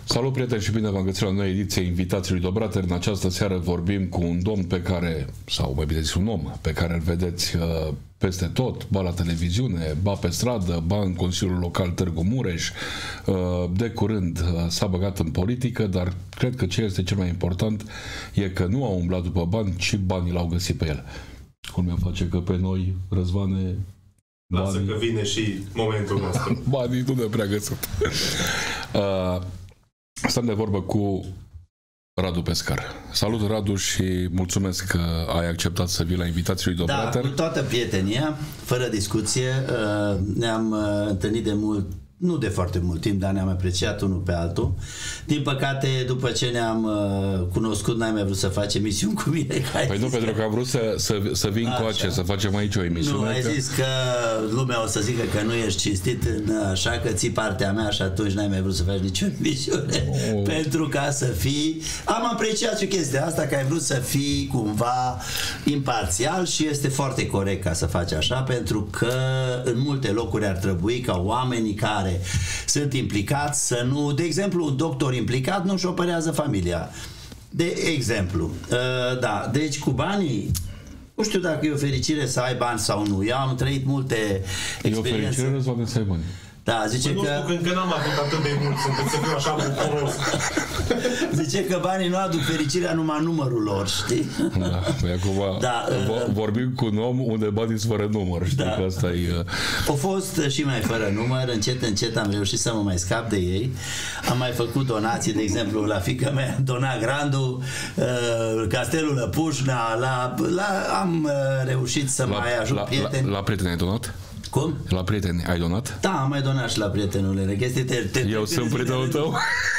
Salut, prieteni, și bine v-am găsit la noi ediție Invitații lui Dobratăr. În această seară vorbim cu un domn pe care, sau mai bine zis un om, pe care îl vedeți peste tot, ba la televiziune, ba pe stradă, ba în Consiliul Local Târgu Mureș. De curând s-a băgat în politică, dar cred că ce este cel mai important e că nu a umblat după bani, ci banii l-au găsit pe el. Cum mi-a face că pe noi, Răzvane, lasă că vine și momentul nostru. Banii nu ne prea găsit. Stăm de vorbă cu Radu Pescar. Salut, Radu, și mulțumesc că ai acceptat să vii la Invitații lui Dobratăr. Da, cu toată prietenia, fără discuție. Ne-am întâlnit de mult, nu de foarte mult timp, dar ne-am apreciat unul pe altul. Din păcate, după ce ne-am cunoscut, n-ai mai vrut să faci emisiuni cu mine. Păi nu, pentru că am vrut să vin cu aceea, să facem aici o emisiune. Nu, ai zis că lumea o să zică că nu ești cinstit în așa, că ții partea mea și atunci n-ai mai vrut să faci nicio emisiune. Pentru ca să fii... Am apreciat și chestia asta, că ai vrut să fii cumva imparțial și este foarte corect ca să faci așa, pentru că în multe locuri ar trebui ca oamenii care sunt implicați să nu... De exemplu, un doctor implicat nu-și operează familia. De exemplu. Da, deci cu banii... Nu știu dacă e o fericire să ai bani sau nu. Eu am trăit multe experiențe. E o fericire, Răzvane, să ai bani. Da, zice nu că... știu, că încă n-am avut atât de mulți încât să fiu așa bucuros. Zice că banii nu aduc fericirea, numai numărul lor, știi? Da, păi acum vorbim cu un om unde banii sunt fără număr, știi, că asta e... Au fost și mai fără număr, încet, încet am reușit să mă mai scap de ei. Am mai făcut donații, de exemplu, la fiica mea, Dona Grandu, Castelul Lăpușna, am reușit să mai ajut prieteni. La prieteni ai donat? Cum? La prieteni ai donat? Da, am mai donat și la prietenul în chestii. Eu sunt prietenul tău?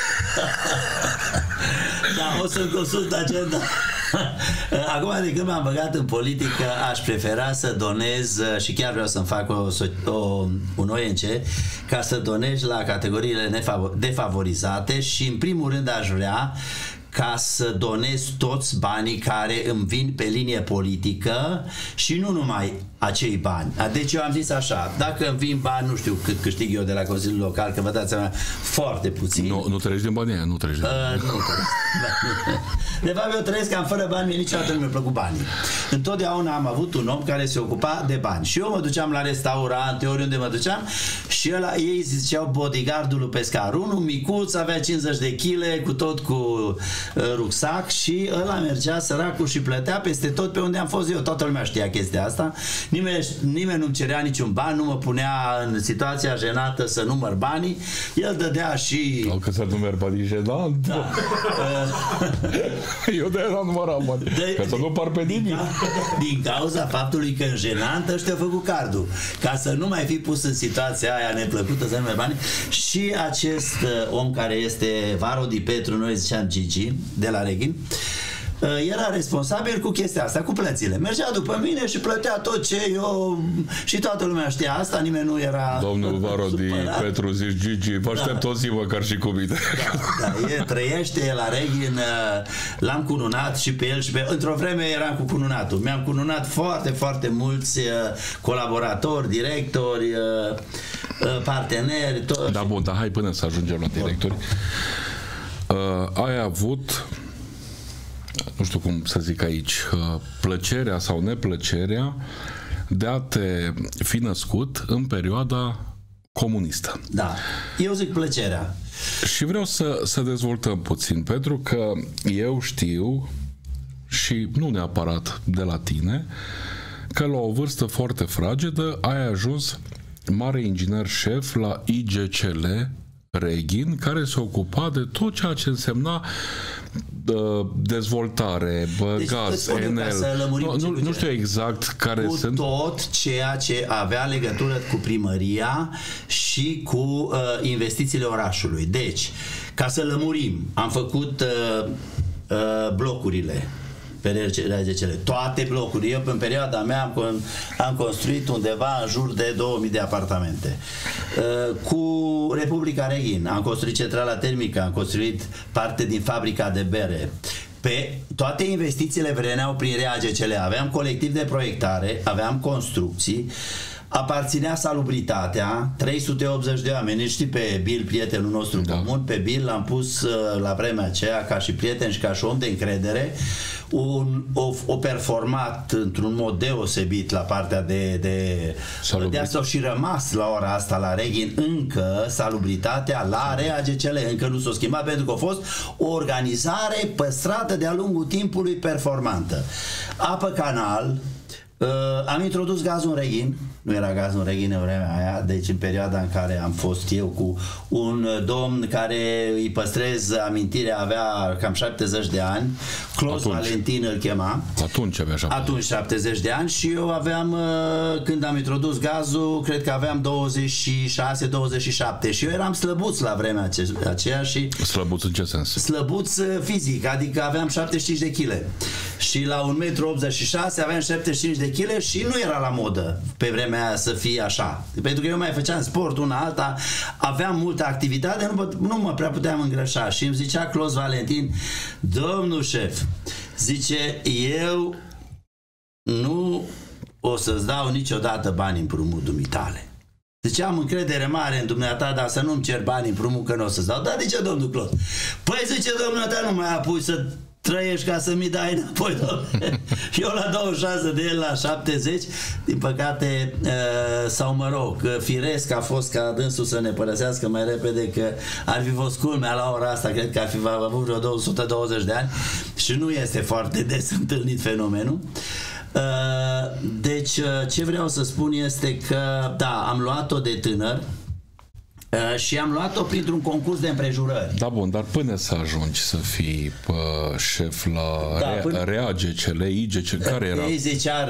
Da, o să-mi consult agenda. Acum, de când m-am băgat în politică, aș prefera să donez, și chiar vreau să-mi fac un ONG, ca să donez la categoriile defavorizate și, în primul rând, aș vrea ca să donez toți banii care îmi vin pe linie politică și nu numai acei bani. Deci eu am zis așa, dacă îmi vin bani, nu știu cât câștig eu de la Consiliul Local, că vă dați seama, foarte puțin. Nu trăiești din banii aia, nu trăiești din banii. Nu trăiesc. De fapt, eu trăiesc cam fără bani, mie niciodată nu mi-a plăcut banii. Întotdeauna am avut un om care se ocupa de bani. Și eu mă duceam la restaurante, oriunde mă duceam, și ei ziceau bodyguardul lui Pescar. Unul micuț, avea 50 de kg, cu tot cu rucsac, și ăla mergea săracul și plătea peste tot pe unde am fost eu. Toată lumea știa chestia asta. Nimeni nu-mi cerea niciun ban, nu mă punea în situația jenată să număr banii. El dădea și... Că să numeri banii jenant? Da. Eu de-aia n-am numărat bani. Ca să nu par pe nimic. Din cauza faptului că în jenant ăștia au făcut cardul. Ca să nu mai fi pus în situația aia neplăcută să numeri banii. Și acest om care este Varodi Petru, noi ziceam Gigi, de la Reghin, era responsabil cu chestia asta, cu plățile. Mergea după mine și plătea tot ce eu... Și toată lumea știa asta, nimeni nu era... Domnul Varodi Petru, zici Gigi, vă aștept o zi măcar și cu mine. Da, el trăiește la Reghin, l-am cununat și pe el și pe... Într-o vreme eram cu cununatul. Mi-am cununat foarte, foarte mulți colaboratori, directori, parteneri... Da, bun, dar hai până să ajungem la directori. Ai avut... nu știu cum să zic aici, plăcerea sau neplăcerea de a te fi născut în perioada comunistă. Da, eu zic plăcerea. Și vreau să dezvoltăm puțin, pentru că eu știu, și nu neapărat de la tine, că la o vârstă foarte fragedă ai ajuns mare inginer șef la IGCL Reghin, care se ocupa de tot ceea ce însemna dezvoltare, deci, gaz, Enel. Nu știu exact care sunt. Tot ceea ce avea legătură cu primăria și cu investițiile orașului. Deci, ca să lămurim, am făcut blocurile pe RGCL, toate blocurile. Eu, în perioada mea, am construit undeva în jur de 2000 de apartamente. Cu Republica Reghin am construit centrala termică, am construit parte din fabrica de bere. Pe toate investițiile veneau prin RGCL. Aveam colectiv de proiectare, aveam construcții, aparținea Salubritatea, 380 de oameni. Știi pe Bill, prietenul nostru comun, pe Bill l-am pus la vremea aceea ca și prieten și ca și om de încredere, o performat într-un mod deosebit la partea de asta și rămas la ora asta la Reghin încă Salubritatea la RAGCL, încă nu s-a schimbat, pentru că a fost o organizare păstrată de-a lungul timpului, performantă. Apă Canal, am introdus gazul în Reghin, nu era gazul în Reghin în vremea aia, deci în perioada în care am fost eu cu un domn care îi păstrez amintirea, avea cam 70 de ani, Clos Valentin îl chema. Atunci avea 70. Atunci 70 de ani și eu aveam, când am introdus gazul, cred că aveam 26-27 și eu eram slăbuț la vremea aceea și... Slăbuț în ce sens? Slăbuț fizic, adică aveam 75 de kg și la 1,86 m aveam 75 de kg și nu era la modă pe vremea aia să fie așa. Pentru că eu mai făceam sport, una alta, aveam multă activitate, nu mă prea puteam îngrășa și îmi zicea Clos Valentin, domnul șef, zice, eu nu o să-ți dau niciodată bani împrumut dumitale. Zice, am încredere mare în dumneata, dar să nu-mi cer bani împrumut că nu o să-ți dau. Da, de ce, domnul Clos? Păi zice, dumneata, nu mai apuci să trăiești ca să mi dai înapoi, domnule. Eu la 26 de el la 70, din păcate, sau mă rog, firesc a fost ca dânsul să ne părăsească mai repede, că ar fi fost culmea la ora asta, cred că ar fi avut vreo 220 de ani și nu este foarte des întâlnit fenomenul. Deci, ce vreau să spun este că, da, am luat-o de tânăr și am luat-o printr-un concurs de împrejurări. Da, bun, dar până să ajungi să fii șef la RAGCL, IGCL, care era? Ei zicea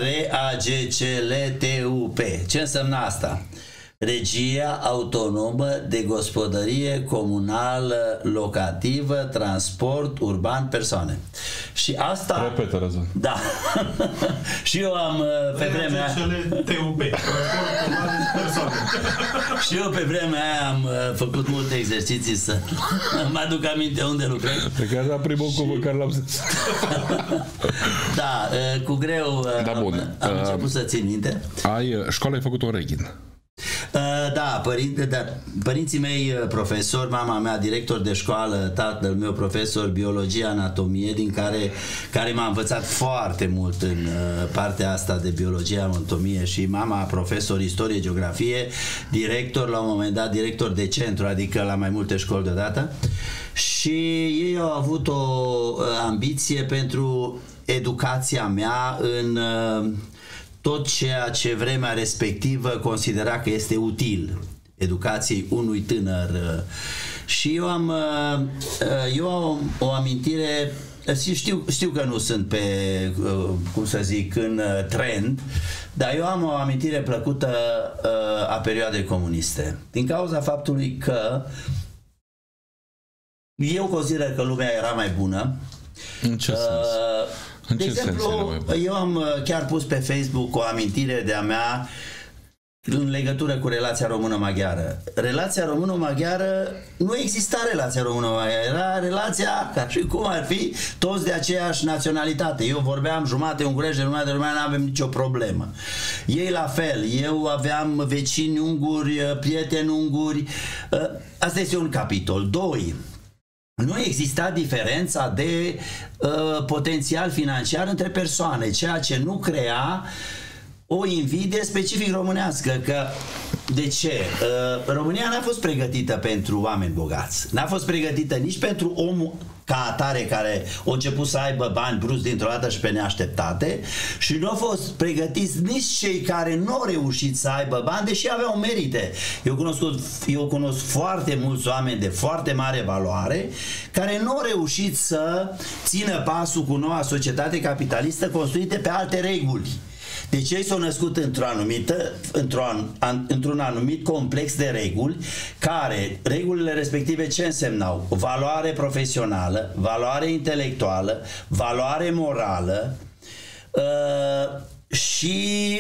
RAGCL-TUP. Ce însemna asta? Regia Autonomă de Gospodărie Comunală Locativă, Transport Urban, Persoane. Și asta... Repetă, Răzvan. Da. Și eu am pe vremea... TUP, Transport Urban, Persoane. Și eu pe vremea aia am făcut multe exerciții să mă aduc aminte unde lucrez. Pe care era primul cuvânt care l-am zis. Da, cu greu am început să țin minte. Școala ai făcut-o în Reghin. Da, părinții mei profesori, mama mea director de școală, tatăl meu profesor biologie, anatomie, din care m-a învățat foarte mult în partea asta de biologie, anatomie, și mama profesor istorie, geografie, director, la un moment dat director de centru, adică la mai multe școli deodată, și ei au avut o ambiție pentru educația mea în tot ceea ce vremea respectivă considera că este util educației unui tânăr. Și eu am o amintire, știu că nu sunt pe, cum să zic, în trend, dar eu am o amintire plăcută a perioadei comuniste. Din cauza faptului că eu consider că lumea era mai bună. În ce sens? De exemplu, eu am chiar pus pe Facebook o amintire de-a mea în legătură cu relația română-maghiară. Relația română-maghiară, nu exista relația română-maghiară, era relația ca și cum ar fi toți de aceeași naționalitate. Eu vorbeam jumate ungurește, jumate românește, nu avem nicio problemă. Ei la fel, eu aveam vecini unguri, prieteni unguri. Asta este un capitol. 2. Nu exista diferența de potențial financiar între persoane, ceea ce nu crea o invidie specific românească. Că, de ce? România n-a fost pregătită pentru oameni bogați. N-a fost pregătită nici pentru omul ca atare care a început să aibă bani brusc dintr-o dată și pe neașteptate, și nu au fost pregătiți nici cei care nu au reușit să aibă bani, deși aveau merite. Eu cunosc foarte mulți oameni de foarte mare valoare care nu au reușit să țină pasul cu noua societate capitalistă construită pe alte reguli. Deci ei s-au născut într-un anumit complex de reguli, care, regulile respective ce însemnau? Valoare profesională, valoare intelectuală, valoare morală și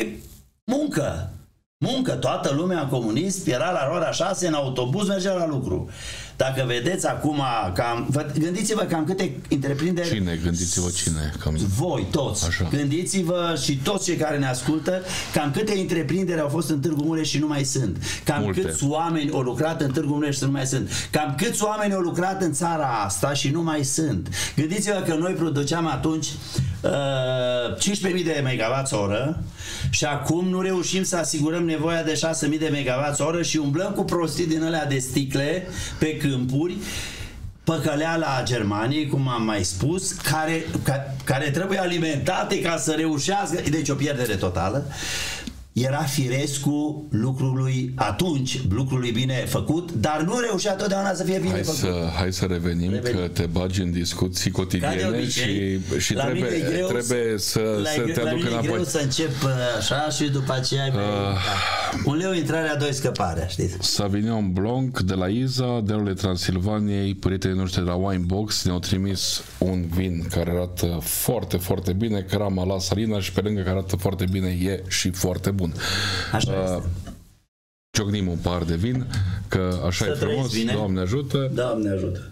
muncă. Muncă. Toată lumea în comunism era la ora 6 în autobuz, mergea la lucru. dacă vedeți acum, gândiți-vă cam câte întreprinderi... Cine? Gândiți-vă cine? Voi, toți. Așa. Gândiți-vă și toți cei care ne ascultă, cam câte întreprinderi au fost în Târgu Mureș și nu mai sunt. Cam multe. Câți oameni au lucrat în Târgu Mureș și nu mai sunt. Cam câți oameni au lucrat în țara asta și nu mai sunt. Gândiți-vă că noi produceam atunci 15.000 de MWh și acum nu reușim să asigurăm nevoia de 6.000 de MWh și umblăm cu prostii din alea de sticle pe câmpuri, păcăleala Germaniei, cum am mai spus, care trebuie alimentate ca să reușească, deci o pierdere totală. Era firescul lucrului atunci, lucrului bine făcut, dar nu reușea totdeauna să fie bine făcut. Hai să revenim, că te bagi în discuții cotidiene și trebuie să te aduc înapoi. E greu să încep așa și după aceea un leu intrarea, doi scăparea, știți? Savignon Blanc de la Iza, dealurile Transilvaniei, prietenii noștri de la Winebox ne-au trimis un vin care arată foarte, foarte bine, Crama la Salina, și pe lângă că arată foarte bine, e și foarte bun. Așa este. Ciocnim un pahar de vin, că așa e frumos, Doamne ajută. Doamne ajută.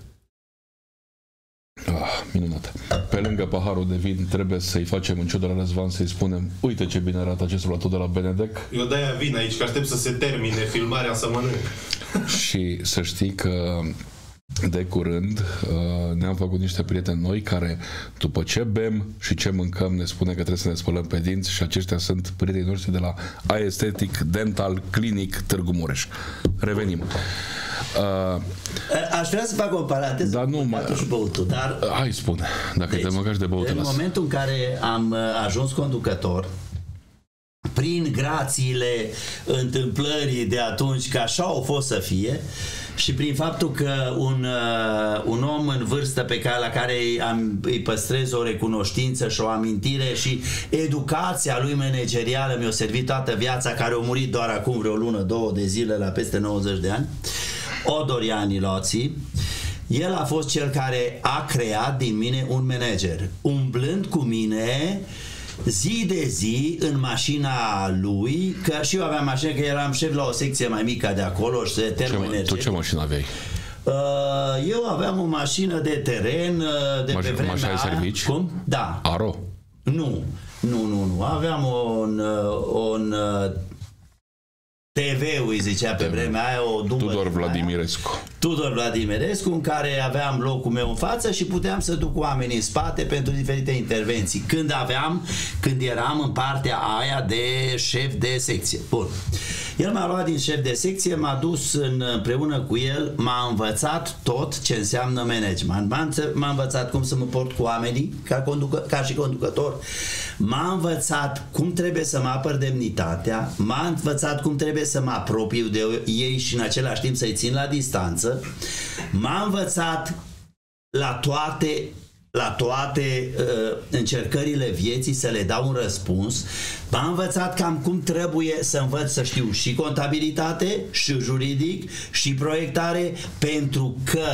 Minunat. Pe lângă paharul de vin trebuie să-i facem în ciudă la Răzvan, să-i spunem: uite ce bine arată acest platou de la Benedek. Eu de-aia vin aici, că aștept să se termine filmarea să mănânc. Și să știi că de curând ne-am făcut niște prieteni noi care, după ce bem și ce mâncăm, ne spune că trebuie să ne spălăm pe dinți, și aceștia sunt prietenii noștri de la Aesthetic Dental Clinic Târgu Mureș. Revenim. Aș vrea să fac o paranteză, dar nu și băutul, dar... Hai, spune, dacă te măcași de băut. În momentul în care am ajuns conducător, prin grațiile întâmplării de atunci, că așa au fost să fie, și prin faptul că un om în vârstă la care îi păstrez o recunoștință și o amintire, și educația lui managerială mi-a servit toată viața, care a murit doar acum vreo lună, două de zile, la peste 90 de ani, Odorian Iloții. El a fost cel care a creat din mine un manager, umblând cu mine zi de zi în mașina lui, că și eu aveam mașină, că eram șef la o secție mai mică de acolo și de termoenergie. Tu ce mașină aveai? Eu aveam o mașină de teren de pe vremea... Mașina de servici? Cum? Da. Aro? Nu. Aveam un TV-ul, îi zicea pe vremea aia, o dumă. Tudor Vladimirescu, în care aveam locul meu în față și puteam să duc oamenii în spate pentru diferite intervenții. Când eram în partea aia de șef de secție. Bun. El m-a luat din șef de secție, m-a dus împreună cu el, m-a învățat tot ce înseamnă management. M-a învățat cum să mă port cu oamenii ca și conducător. M-a învățat cum trebuie să mă apăr demnitatea, m-a învățat cum trebuie să mă apropiu de ei și în același timp să-i țin la distanță. M-a învățat la toate încercările vieții să le dau un răspuns. M-a învățat cam cum trebuie să învăț să știu și contabilitate, și juridic, și proiectare, pentru că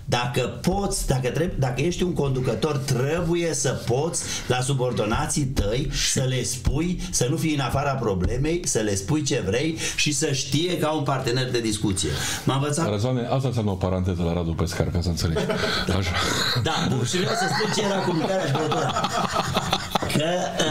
dacă ești un conducător, trebuie să poți la subordonații tăi să le spui, să nu fii în afara problemei, să le spui ce vrei și să știe ca un partener de discuție. M-a învățat... Răzvane, asta înseamnă o paranteză la Radu Pescar, ca să înțelegi. Așa. Da, bun, și vreau să spun ce era comunicarea și băutura. Că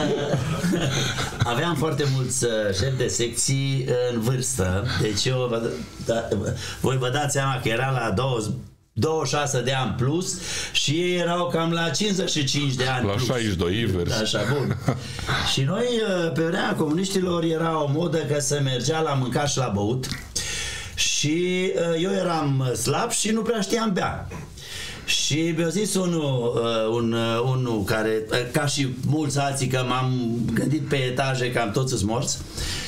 aveam foarte mulți șefi de secții în vârstă, deci voi vă dați seama că era la 26 de ani plus și ei erau cam la 55 de ani plus. La 62 invers. Așa, bun. Și noi, pe vremea comuniștilor, era o modă că se mergea la mâncat și la băut și eu eram slab și nu prea știam bea. Și mi-a zis unul care, ca și mulți alții, că m-am gândit pe etaje, cam toți sunt morți,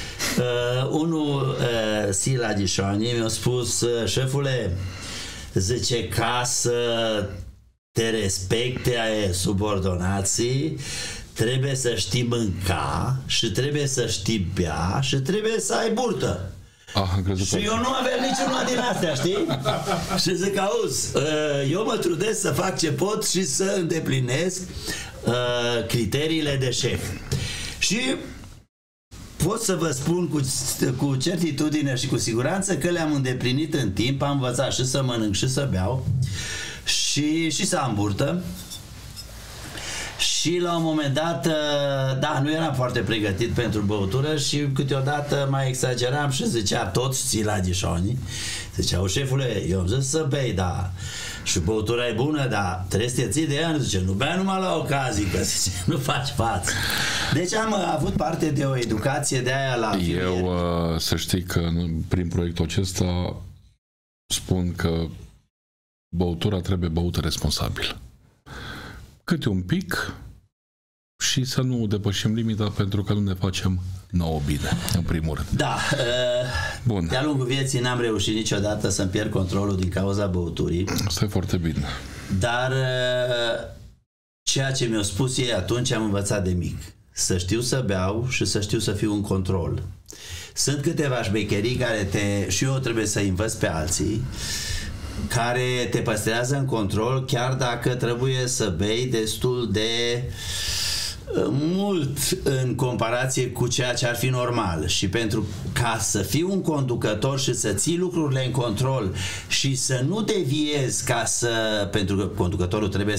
Sila Ghișoani mi-a spus: șefule, zice, ca să te respecte subordonații, trebuie să știi mânca și trebuie să știi bea și trebuie să ai burtă. Și eu nu aveam niciuna din astea, știi? Și zic: auzi, eu mă trudesc să fac ce pot și să îndeplinesc criteriile de șef. Și pot să vă spun cu certitudine și cu siguranță că le-am îndeplinit în timp, am învățat și să mănânc și să beau și să am burtă. Și la un moment dat, da, nu eram foarte pregătit pentru băutură și câteodată mai exageram și zicea toți țiladișonii, ziceau, șefule, eu am zis să bei, da, și băutura e bună, dar trebuie să te ții de ea. Zice, nu bea numai la ocazii, că zice, nu faci față. Deci am avut parte de o educație de aia la eu, să știi că prin proiectul acesta spun că băutura trebuie băută responsabil. Câte un pic și să nu depășim limita pentru că nu ne facem nouă bine, în primul rând. Da. Bun. De-a lungul vieții n-am reușit niciodată să-mi pierd controlul din cauza băuturii. Asta e foarte bine. Dar ceea ce mi-au spus ei atunci am învățat de mic. Să știu să beau și să știu să fiu în control. Sunt câteva șmecherii care și eu trebuie să învăț pe alții, care te păstrează în control chiar dacă trebuie să bei destul de mult în comparație cu ceea ce ar fi normal. Și pentru ca să fii un conducător și să ții lucrurile în control și să nu deviezi pentru că conducătorul trebuie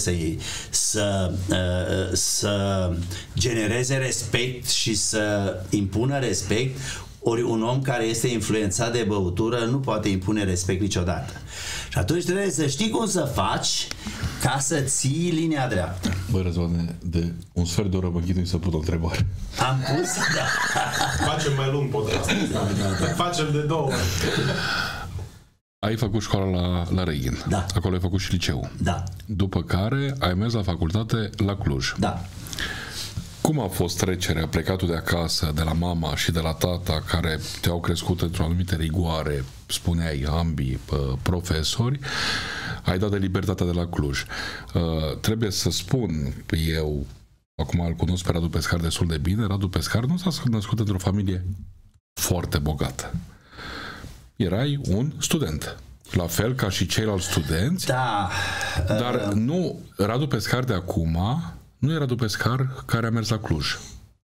să genereze respect și să impună respect, ori un om care este influențat de băutură nu poate impune respect niciodată. Și atunci trebuie să știi cum să faci ca să ții linia dreaptă. Băi, Răzvane, de un sfert de oră mă ghidui să pun o întrebare. Am pus? Da. Facem mai lung podcastul. Da. Facem de 2 ori. Ai făcut școala la Reghin. Da. Acolo ai făcut și liceu. Da. După care ai mers la facultate la Cluj. Da. Cum a fost trecerea, plecatul de acasă, de la mama și de la tata, care te-au crescut într-o anumită rigoare, spuneai, ambii profesori, ai dat de libertatea de la Cluj. Trebuie să spun, eu, acum îl cunosc pe Radu Pescar destul de bine, Radu Pescar nu s-a născut într-o familie foarte bogată. Erai un student. La fel ca și ceilalți studenți. Da. Dar nu, Radu Pescar de acum nu era Radu Pescar care a mers la Cluj.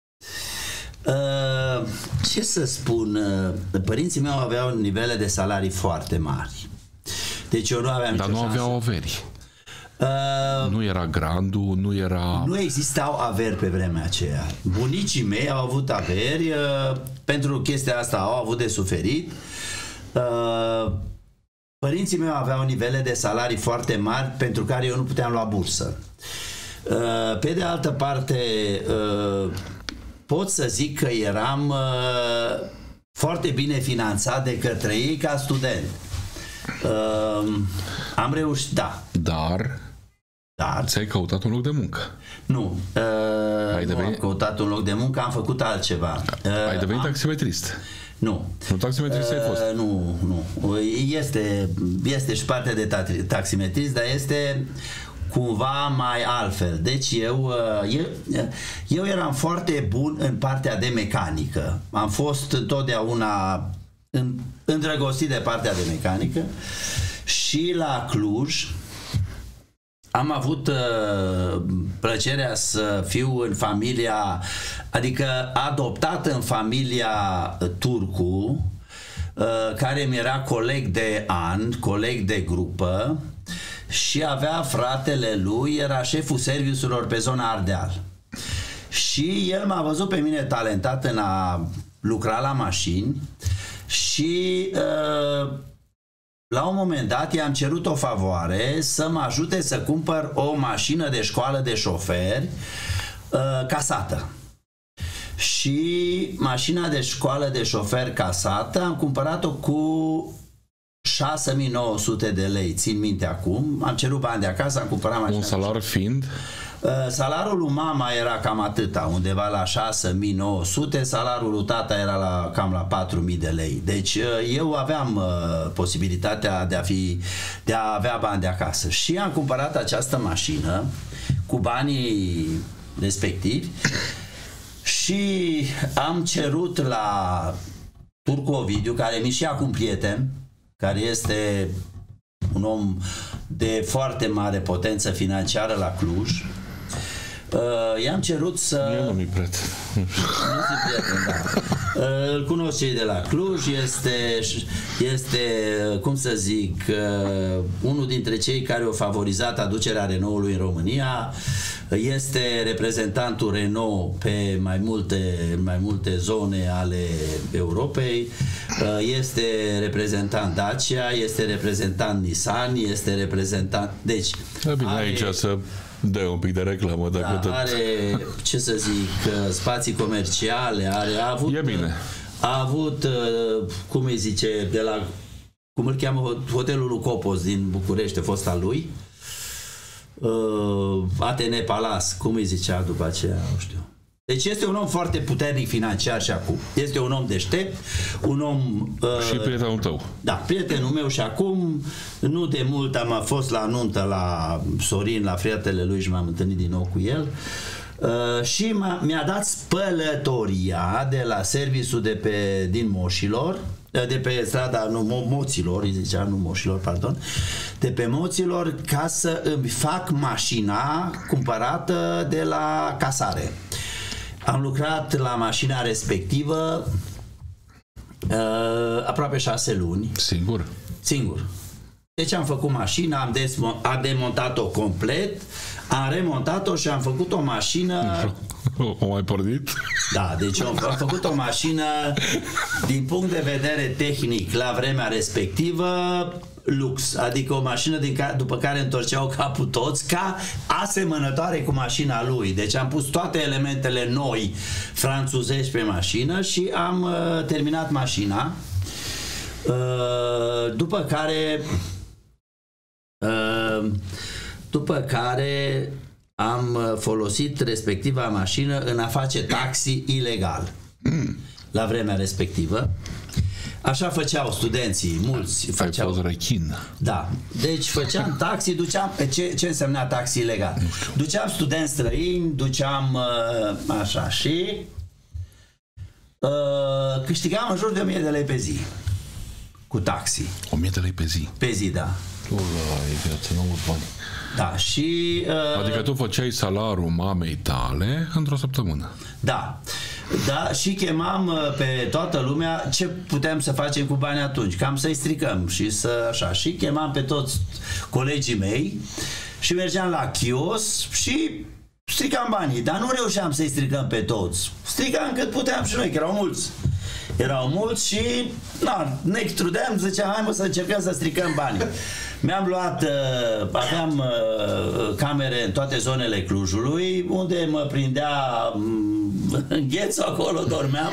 Ce să spun, părinții mei aveau nivele de salarii foarte mari. Deci eu nu aveam nicio șansă. Dar nu aveau averi. Nu era grandul, nu era... Nu existau averi pe vremea aceea. Bunicii mei au avut averi, pentru chestia asta au avut de suferit. Părinții mei aveau nivele de salarii foarte mari pentru care eu nu puteam lua bursă. Pe de altă parte, pot să zic că eram foarte bine finanțat de către ei ca student. Am reușit, da. Dar ți-ai căutat un loc de muncă. Nu. Nu am căutat un loc de muncă, am făcut altceva. Ai devenit taximetrist. Nu. Nu taximetrist ai fost? Nu. Este și partea de taximetrist, dar este cumva mai altfel. Deci eu eram foarte bun în partea de mecanică. Am fost întotdeauna îndrăgostit de partea de mecanică și la Cluj am avut plăcerea să fiu în familia, adică adoptat în familia Turcu, care mi era coleg de an, coleg de grupă, și avea fratele lui, era șeful serviciilor pe zona Ardeal. Și el m-a văzut pe mine talentat în a lucra la mașini și la un moment dat i-am cerut o favoare să mă ajute să cumpăr o mașină de școală de șoferi casată. Și mașina de școală de șofer casată am cumpărat-o cu 6.900 de lei, țin minte acum, am cerut bani de acasă, am cumpărat mașina. Un salar fiind? Salariul lui mama era cam atâta, undeva la 6.900, salariul lui tata era cam la 4.000 de lei. Deci eu aveam posibilitatea de a avea bani de acasă. Și am cumpărat această mașină cu banii respectivi și am cerut la Turcu Ovidiu, care mi-și ia acum prieten, care este un om de foarte mare potență financiară la Cluj, i-am cerut să... Eu nu mi-i pret. Nu sunt prieten, da. Îl cunosc cei de la Cluj, este cum să zic, unul dintre cei care au favorizat aducerea Renault-ului în România, este reprezentantul Renault pe mai multe zone ale Europei, este reprezentant Dacia, este reprezentant Nissan, este reprezentant... Deci, bine, aici să dă un pic de reclamă, dacă tot... Are, ce să zic, spații comerciale, a avut, cum îi zice, cum îl cheamă, hotelul lui Copos din București, a fost al lui, Atene Palace, cum îi zicea după aceea, nu știu. Deci este un om foarte puternic financiar și acum. Este un om deștept, un om... și prietenul tău. Da, prietenul meu și acum, nu de mult am fost la nuntă la Sorin, la fratele lui și m-am întâlnit din nou cu el. Și mi-a dat spălătoria de la serviciul din Moșilor, de pe strada Moților, îi zicea, nu Moșilor, pardon, de pe Moților, ca să îmi fac mașina cumpărată de la casare. Am lucrat la mașina respectivă aproape 6 luni. Singur. Deci am făcut mașina, am demontat-o complet, am remontat-o și am făcut o mașină... O mai pornit? Da, deci am făcut o mașină din punct de vedere tehnic la vremea respectivă lux, adică o mașină după care întorceau capul toți, ca asemănătoare cu mașina lui. Deci am pus toate elementele noi franțuzești pe mașină și am terminat mașina, după care am folosit respectiva mașină în a face taxi ilegal la vremea respectivă. Așa făceau studenții, mulți făceau. Ai fost rechin. Da. Deci făceam taxi, duceam... Ce însemna taxi ilegal? Duceam studenți străini, duceam așa și câștigam în jur de 1000 de lei pe zi cu taxi. 1000 de lei pe zi? Pe zi, da. E viață, nu aud bani. Da, și... adică tu făceai salariul mamei tale într-o săptămână. Da. Da, și chemam pe toată lumea ce puteam să facem cu banii atunci, cam să-i stricăm și să așa. Și chemam pe toți colegii mei și mergeam la chios și stricam banii, dar nu reușeam să-i stricăm pe toți. Stricam cât puteam și noi, că erau mulți. Erau mulți și ne extrudeam, ziceam, hai mă să încercăm să stricăm banii. Mi-am luat, aveam camere în toate zonele Clujului, unde mă prindea înghețul, acolo dormeam.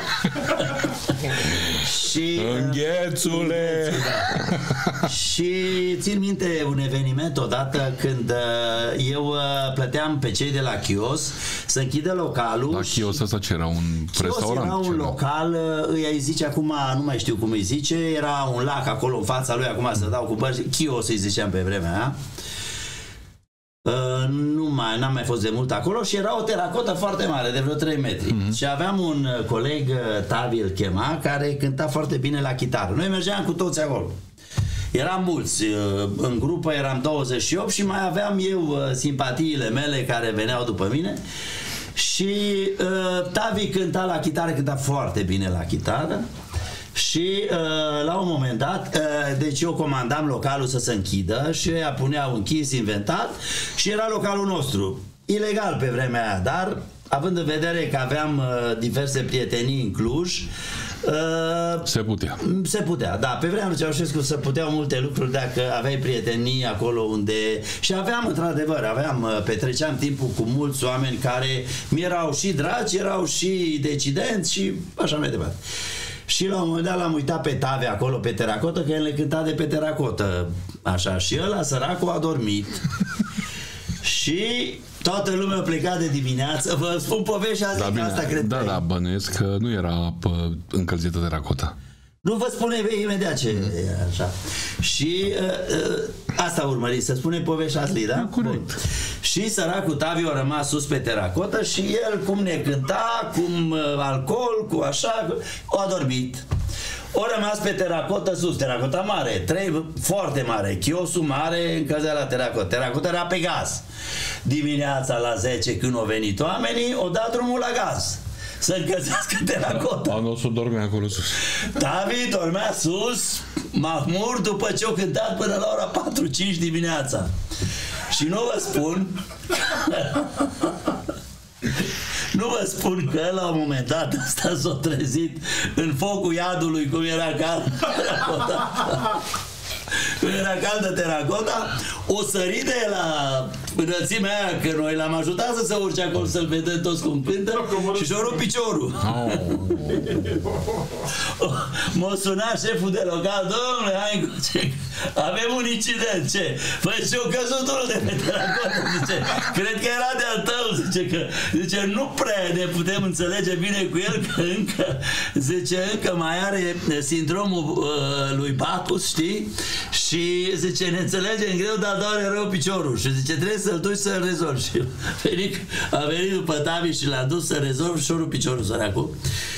Și, înghețule! Da. Și țin minte un eveniment odată când eu plăteam pe cei de la chios să închidă localul. La chios ăsta ce era? Un restaurant? Era un local, îi zice acum, nu mai știu cum îi zice, era un lac acolo în fața lui, acum să dau cu bărci, chios îi ziceam pe vremea aia. N-am mai fost de mult acolo și era o teracotă foarte mare, de vreo 3 metri. Și aveam un coleg, Tavi îl chema, care cânta foarte bine la chitară. Noi mergeam cu toți acolo. Eram mulți, în grupă eram 28 și mai aveam eu simpatiile mele care veneau după mine. Și Tavi cânta la chitară, cânta foarte bine la chitară. Și la un moment dat, deci eu comandam localul să se închidă și ea puneau închis, inventat și era localul nostru. Ilegal pe vremea aia, dar având în vedere că aveam diverse prietenii în Cluj, se putea. Se putea, da. Pe vremea lui Ceaușescu se puteau multe lucruri dacă aveai prietenii acolo unde... Și aveam, într-adevăr, petreceam timpul cu mulți oameni care mi erau și dragi, erau și decidenți și așa mai departe. Și la un moment dat l-am uitat pe Tavi acolo pe teracotă, că el le cânta de pe teracotă, așa, și ăla, săracul, a dormit. Și toată lumea a plecat de dimineață. Vă spun poveștia asta, că asta cred. Da, bănuiesc că nu era încălzită teracota. Nu vă spune imediat ce e așa. Și asta urmăriți, să spune povestea asta, da? Corect. Și săracul Tavi a rămas sus pe teracotă și el, cum ne cânta, cum alcool, cu așa, a dormit. O rămas pe teracotă sus, teracota mare, foarte mare, chiosul mare, încălzea la teracotă. Teracota era pe gaz. Dimineața la 10, când au venit oamenii, o dat drumul la gaz. să încălzească teracota. Anosul dormea acolo sus. David dormea sus, Mahmur, după ce o cântat până la ora 4-5 dimineața. Și nu vă spun că la un moment dat ăsta s-a trezit în focul iadului, cum era cald teracota. Când era caldă teracota, o sărit de la înălțimea aia, că noi l-am ajutat să se urce acolo, să-l vedem toți cum cântă, și și-o rupt piciorul. M-a sunat șeful de local: domnule, hai încoace, avem un incident. Ce? Păi și-o căzut unul de pe teracotă, zice, cred că era de-al tău, zice, nu prea ne putem înțelege bine cu el, că încă mai are sindromul lui Bacchus, știi? Și zice, ne înțelegem greu, dar doare rău piciorul. Și zice, trebuie să-l duci să-l rezolvi. Și a venit după Tavi și l-a dus să rezolvi și-o rupt piciorul, săracul.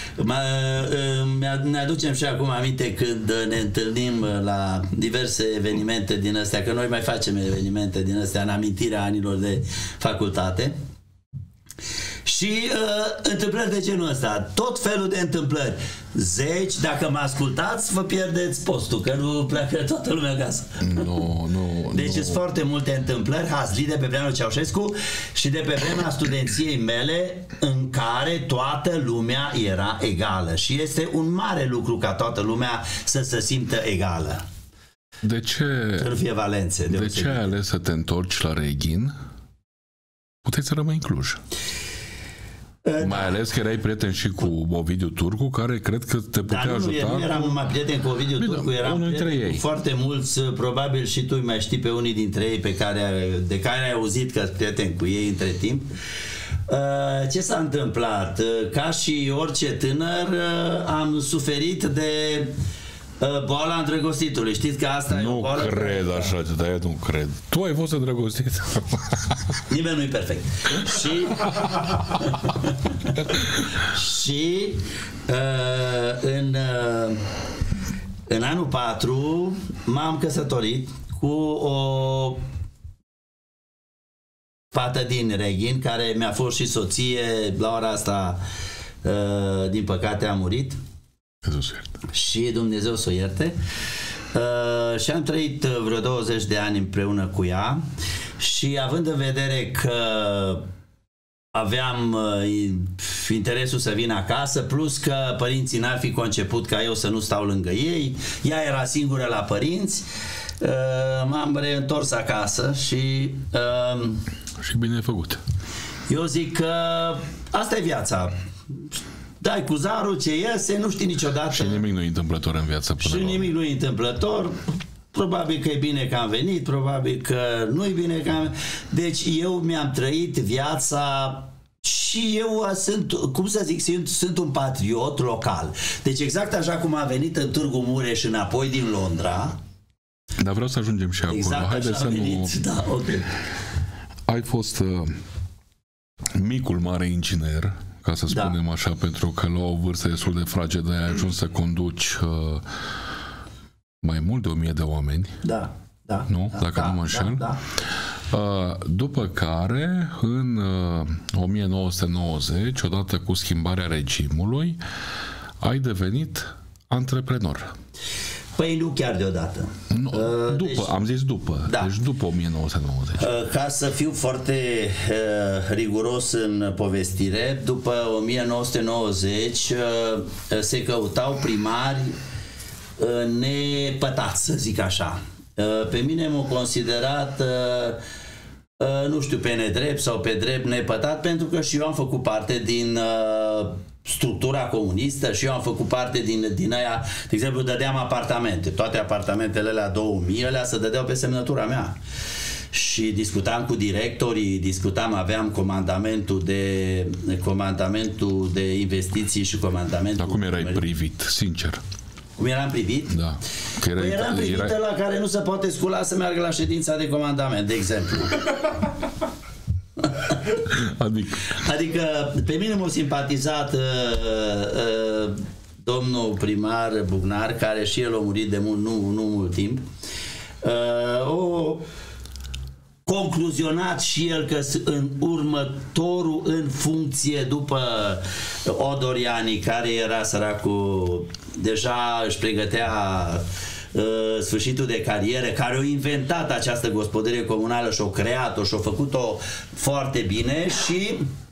Ne aducem și acum aminte când ne întâlnim la diverse evenimente din astea, că noi mai facem evenimente din astea în amintirea anilor de facultate. Și întâmplări de genul ăsta, tot felul de întâmplări. Zeci, dacă mă ascultați, vă pierdeți postul, că nu pleacă toată lumea acasă. Deci sunt foarte multe întâmplări hazlii de pe vremea lui Ceaușescu și de pe vremea studenției mele, în care toată lumea era egală. Și este un mare lucru ca toată lumea să se simtă egală. De ce? Să nu fie valențe. De ce ai ales să te întorci la Reghin? Puteai să rămâi în Cluj. Mai ales că erai prieten și cu Ovidiu Turcu, care cred că te putea ajuta. Nu eram numai prieten cu Ovidiu Turcu, eram prieten cu foarte mulți, probabil și tu mai știi pe unii dintre ei de care ai auzit că ești prieten cu ei între timp. Ce s-a întâmplat? Ca și orice tânăr, am suferit de boala îndrăgostitului. Știți că asta nu e o boală? Nu cred așa, dar nu cred. Tu ai fost îndrăgostit. Nimeni nu-i perfect. Și în anul 4 m-am căsătorit cu o fată din Reghin, care mi-a fost și soție. La ora asta, din păcate, a murit. Și Dumnezeu să o ierte. Și am trăit vreo 20 de ani împreună cu ea și având în vedere că aveam interesul să vin acasă, plus că părinții n-ar fi conceput ca eu să nu stau lângă ei, ea era singură la părinți, m-am reîntors acasă și bine ai făcut. Eu zic că asta e viața. Dai cu zarul ce iese, nu știi niciodată. Și nimic nu e întâmplător în viață până la urmă. Și nimic nu e întâmplător. Probabil că e bine că am venit, probabil că nu e bine că am venit. Deci eu mi-am trăit viața și eu sunt, cum să zic, sunt un patriot local. Deci exact așa cum am venit în Târgu Mureș înapoi din Londra. Dar vreau să ajungem și acolo. Exact. Haideți să venit. Nu... Da, okay. Ai fost micul mare inginer, ca să spunem așa, pentru că la o vârstă destul de fragedă ai ajuns să conduci mai mult de 1000 de oameni. Da. Nu? Dacă nu mă înșel. Da. După care, în 1990, odată cu schimbarea regimului, ai devenit antreprenor. Păi nu chiar deodată. Am zis după. Da. Deci după 1990. Ca să fiu foarte riguros în povestire, după 1990 se căutau primari nepătați, să zic așa. Pe mine m-au considerat, nu știu, pe nedrept sau pe drept nepătat, pentru că și eu am făcut parte din structura comunistă și eu am făcut parte din aia. De exemplu, dădeam apartamente. Toate apartamentele alea 2000, alea se dădeau pe semnătura mea. Și discutam cu directorii, aveam comandamentul de investiții și comandamentul... Dar cum erai privit, sincer? Cum eram privit? Da. Eram privit la care nu se poate scula să meargă la ședința de comandament, de exemplu. Adică pe mine m-a simpatizat domnul primar Bugnar, care și el a murit de mult, nu mult timp. concluzionat și el că în următorul în funcție după Odoriani, care era săracul, deja își pregătea sfârșitul de carieră, care a inventat această gospodărie comunală și-o creat-o și-o făcut-o foarte bine și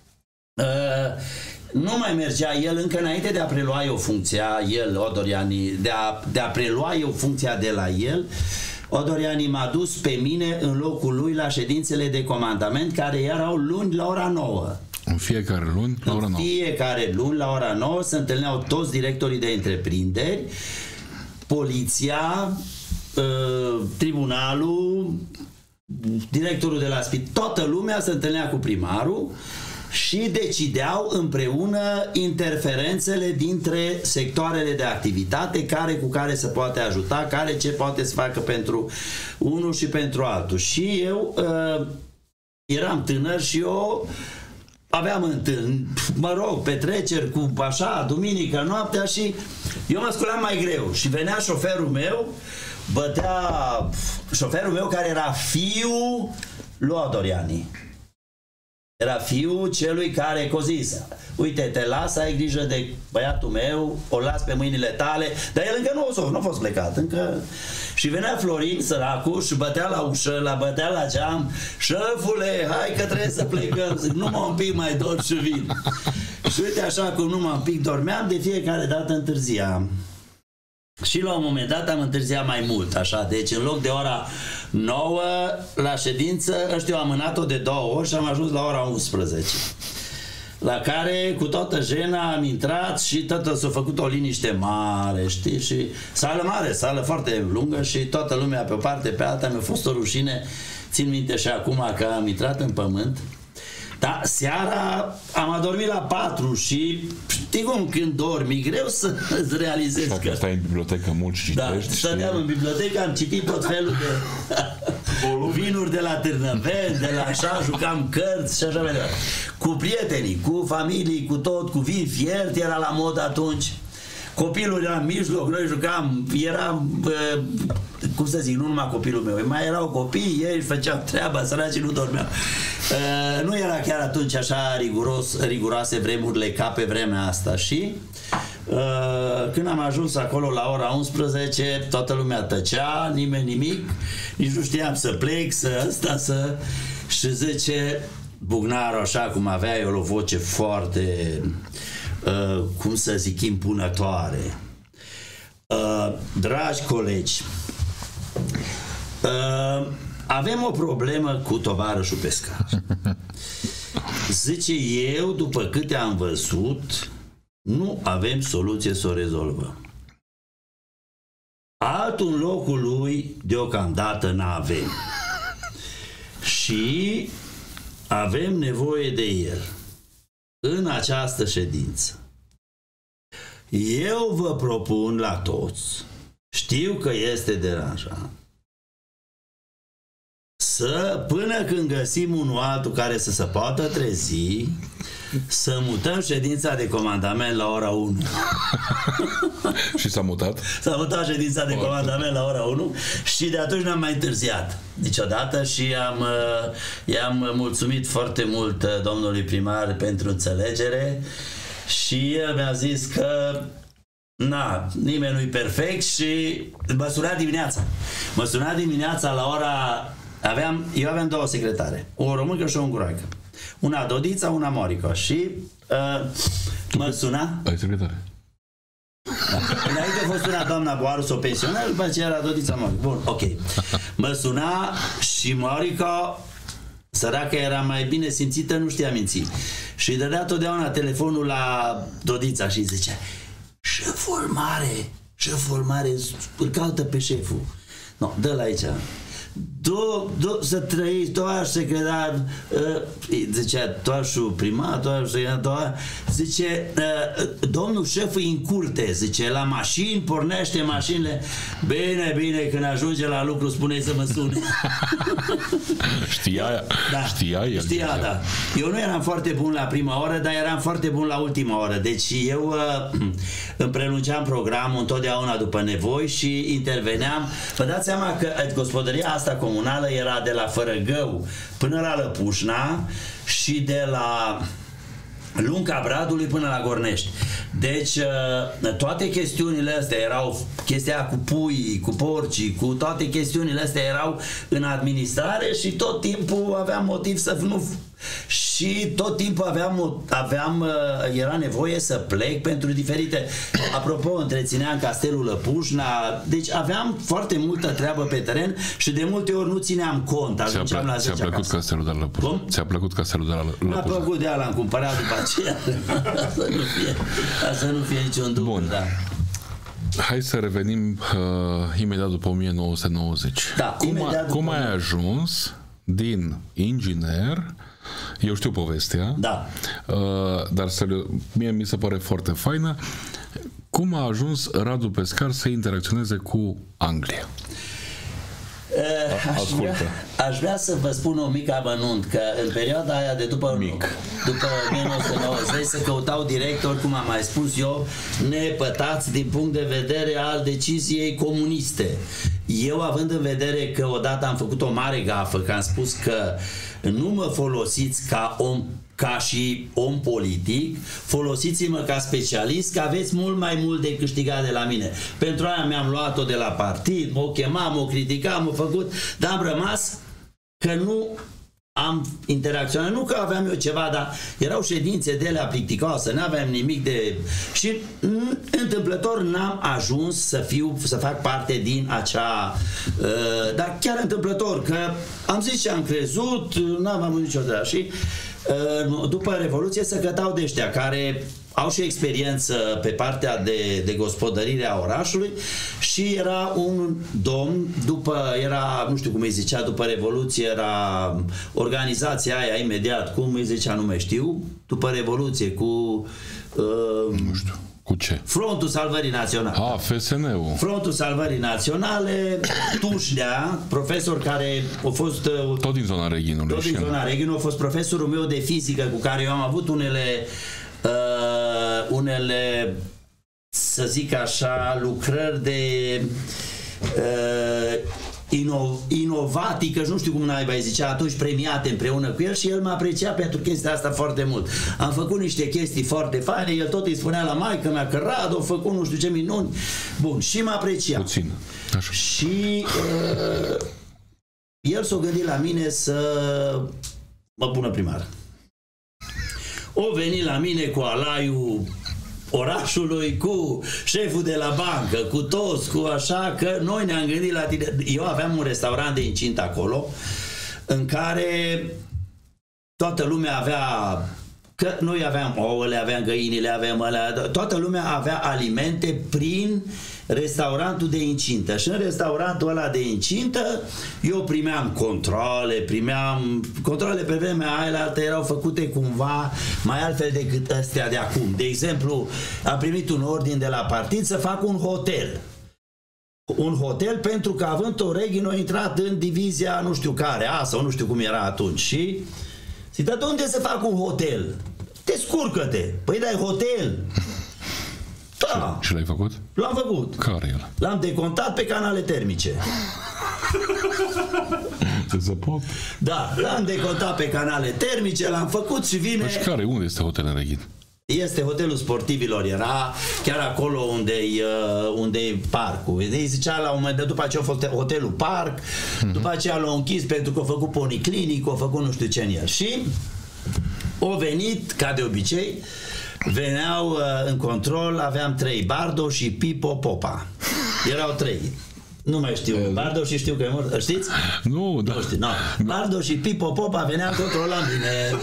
nu mai mergea el încă înainte de a prelua eu funcția, el, Odoriani, de a prelua eu funcția de la el. Odoriani m-a dus pe mine în locul lui la ședințele de comandament care erau luni la ora 9. În fiecare luni la ora 9. În fiecare luni la ora 9 se întâlneau toți directorii de întreprinderi, poliția, tribunalul, directorul de la spital, toată lumea se întâlnea cu primarul și decideau împreună interferențele dintre sectoarele de activitate, care cu care se poate ajuta, care ce poate să facă pentru unul și pentru altul. Și eu eram tânăr și eu aveam petreceri cu așa, duminică, noaptea și eu mă sculam mai greu și venea șoferul meu, șoferul meu care era fiul lui Odoriani. Era fiul celui care cozise. Uite, te las, ai grijă de băiatul meu, o las pe mâinile tale, dar el încă nu a fost plecat, încă. Și venea Florin, săracul, și bătea la ușă, bătea la geam: șefule, hai că trebuie să plecăm. Zic, nu mă un pic mai dor și vin. Și uite, așa cum nu mă un pic dormeam, de fiecare dată întârziam. Și la un moment dat am întârziat mai mult, așa, deci în loc de ora 9 la ședință, ăștia au amânat-o de 2 ori și am ajuns la ora 11. La care, cu toată jena, am intrat și toată s-a făcut o liniște mare, știi, și sală mare, sală foarte lungă și toată lumea pe o parte, pe alta, mi-a fost o rușine, țin minte și acum că am intrat în pământ. Da, seara am adormit la 4 și știi cum, când dormi, e greu să-ți realizezi că... stai în bibliotecă mult și citești. Da, stăteam în bibliotecă, am citit tot felul de vinuri de la Târnăveni, de la așa, jucam cărți și așa mai departe. Cu prietenii, cu familii, cu tot, cu vin fiert, era la mod atunci. Copilul era în mijloc, noi jucam, cum să zic, nu numai copilul meu, mai erau copii, ei își făceau treaba, săracii nu dormeau. Nu era chiar atunci așa riguroase vremurile ca pe vremea asta și când am ajuns acolo la ora 11, toată lumea tăcea, nimeni nimic, nici nu știam să plec, și zice Bugnarul, așa cum avea el o voce foarte... cum să zic, impunătoare. Dragi colegi, avem o problemă cu tovarășul pescar. Zice, eu, după câte am văzut, nu avem soluție să o rezolvăm. Altul în locul lui, deocamdată n-avem. Și avem nevoie de el în această ședință. Eu vă propun la toți, știu că este deranjant, până când găsim unul altul care să se poată trezi, să mutăm ședința de comandament la ora 1. Și s-a mutat? S-a mutat ședința de comandament la ora 1 și de atunci n-am mai întârziat niciodată și i-am mulțumit foarte mult domnului primar pentru înțelegere și el mi-a zis că nimeni nu-i perfect și mă suna dimineața la ora... Eu aveam 2 secretare, o româncă și o unguroaică. Una Dodița, una Morica. Și mă suna... Ai secretare? Da. Înainte a fost una doamna Boaru, s-o pensionar, după aceea era Dodița Morica. Bun, ok. Mă suna și Morica, săraca, era mai bine simțită, nu știa minți. Și îi dădea totdeauna telefonul la Dodița și zicea: șeful mare, îl caută pe șeful. No, dă-l aici. Să trăiți, toaș secretar, zicea toașul primar, toașul secretar, zice, domnul șef e în curte, zice, la mașini, pornește mașinile. Bine, când ajunge la lucru, spune să mă sune. Știa el. Știa, da. Eu nu eram foarte bun la prima oră, dar eram foarte bun la ultima oră. Deci eu îmi prelungeam programul întotdeauna după nevoi și interveneam. Vă dați seama că gospodăria asta comunală comunală era de la Fărăgău până la Lăpușna și de la Lunca Bradului până la Gornești. Deci toate chestiunile astea erau, chestia cu puii, cu porcii, cu toate chestiunile astea erau în administrare și tot timpul aveam motiv să nu... Și tot timpul era nevoie să plec pentru diferite... Apropo, întrețineam Castelul Lăpușna, deci aveam foarte multă treabă pe teren și de multe ori nu țineam cont. Ți-a plăcut Castelul de la Lăpușna? Ți-a plăcut Castelul de la Lăpușna? Mi-a plăcut, de ala l-am cumpărat după aceea. Să nu fie niciun dublu. Bun. Da. Hai să revenim imediat după 1990. Da, cum ai ajuns din inginer? Eu știu povestea, da. Dar mie mi se pare foarte faină. Cum a ajuns Radu Pescar să interacționeze cu Anglia? Aș vrea să vă spun un mic amănunt, că în perioada aia de după 1990 se căutau directori, cum am mai spus eu, nepătați din punct de vedere al deciziei comuniste. Eu, având în vedere că odată am făcut o mare gafă, că am spus că nu mă folosiți ca și om politic, folosiți-mă ca specialist, că aveți mult mai mult de câștigat de la mine. Pentru aia mi-am luat-o de la partid, m-o chemam, m-o criticam, m-o făcut, dar am rămas că nu am interacționat, nu că aveam eu ceva, dar erau ședințe de alea plicticoase, n-aveam nimic de... Și întâmplător n-am ajuns să fac parte din acea... dar chiar întâmplător, că am zis ce am crezut, n-am avut niciodată. Și după Revoluție se cătau de ăștia care au și experiență pe partea de gospodărire a orașului și era un domn, nu știu cum îi zicea, după Revoluție era organizația aia imediat, cum îi zicea, nu mai știu, după Revoluție cu... nu știu. Cu ce? Frontul Salvării Naționale. FSN-ul. Frontul Salvării Naționale, Tușlea, profesor care a fost... Tot din zona Reghinului. Tot din zona Reghinului, a fost profesorul meu de fizică cu care eu am avut unele, să zic așa, lucrări de inovatică, nu știu cum n-ai zicea atunci, premiate împreună cu el și el m-a apreciat pentru chestia asta foarte mult. Am făcut niște chestii foarte faine, el tot îi spunea la maică mea că Radu a făcut nu știu ce minuni. Bun, și m-a apreciat. Puțin. Așa. Și el s-a gândit la mine să mă pună primar. O venit la mine cu alaiul orașului, cu șeful de la bancă, cu toți, cu așa, că noi ne-am gândit la tine. Eu aveam un restaurant de incint acolo, în care toată lumea avea, că noi aveam ouăle, aveam găinile, aveam alea, toată lumea avea alimente prin restaurantul de incintă. Și în restaurantul ăla de incintă eu primeam controle pe vremea aia erau făcute cumva mai altfel decât astea de acum. De exemplu, am primit un ordin de la partid să fac un hotel. Un hotel pentru că având o Reghin a intrat în divizia nu știu care, sau nu știu cum era atunci și zic, dar de unde să fac un hotel? Descurcă-te! Păi dai hotel! Da. Și l-ai făcut? L-am făcut. Care el? L-am decontat pe canale termice. Se pot? Da, l-am decontat pe canale termice, l-am făcut și vine... Și care? Unde este hotel în Reghin? Este hotelul sportivilor, era chiar acolo unde-i parcul. Îi zicea la un moment dat, după aceea a fost hotelul parc, după aceea l-au închis pentru că a făcut poniclinic, a făcut nu știu ce în el. Și au venit, ca de obicei, veneau în control, aveam 3, Bardo și Pipo Popa. Erau 3. Nu mai știu. Bardo și știu că e mort. Știți? Nu, da. Nu știu, no. Bardo și Pipo Popa veneau în control la mine.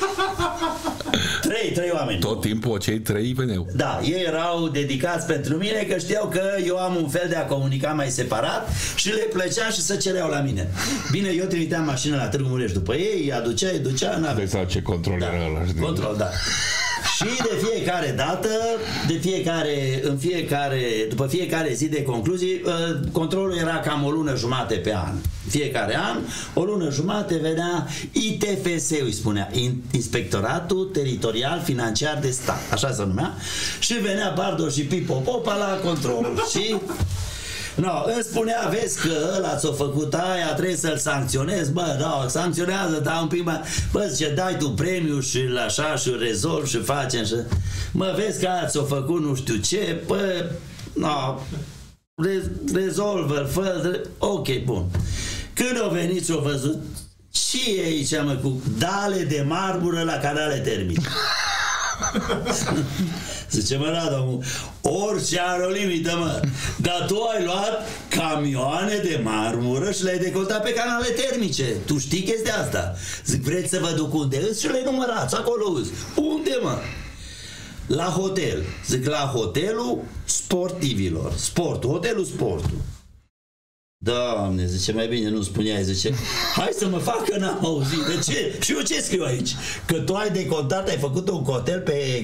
3 oameni. Tot timpul cei 3 veneau. Da, ei erau dedicați pentru mine că știau că eu am un fel de a comunica mai separat și le plăcea și să cereau la mine. Bine, eu trimiteam mașină la Târgu Mureș după ei, îi ducea, n-avea. Deci ce control era ăla. Control, da. Și de fiecare dată, după fiecare zi de concluzii, controlul era cam o lună jumate pe an. Fiecare an, o lună jumate venea ITFS, îi spunea, Inspectoratul Teritorial Financiar de Stat, așa se numea, și venea Bardo și Pipo Popa la control. Și No, îmi spunea, vezi că ăla ți-a făcut aia, trebuie să-l sancționezi. Bă, da, sancționează, da, un pic mai... Bă, zice, dai tu premiu și așa și rezolv și facem și... Mă, vezi că aia ți-a făcut nu știu ce, bă, no, rezolvă-l, fă, ok, bun. Când au venit și au văzut și e aici, mă, cu dale de marmură la canale termice. Zice, mă, da, domnul, orice are o limită, mă. Dar tu ai luat camioane de marmură și le-ai decoltat pe canale termice. Tu știi chestia asta? Zic, vreți să vă duc unde îți și le numărați, acolo îți. Unde, mă? La hotel. Zic, la hotelul sportivilor. Sportul, hotelul sportul. Doamne, zice, mai bine nu spuneai, zice, hai să mă fac că n-am auzit. De ce? Și eu ce scriu aici? Că tu ai decontat, ai făcut un hotel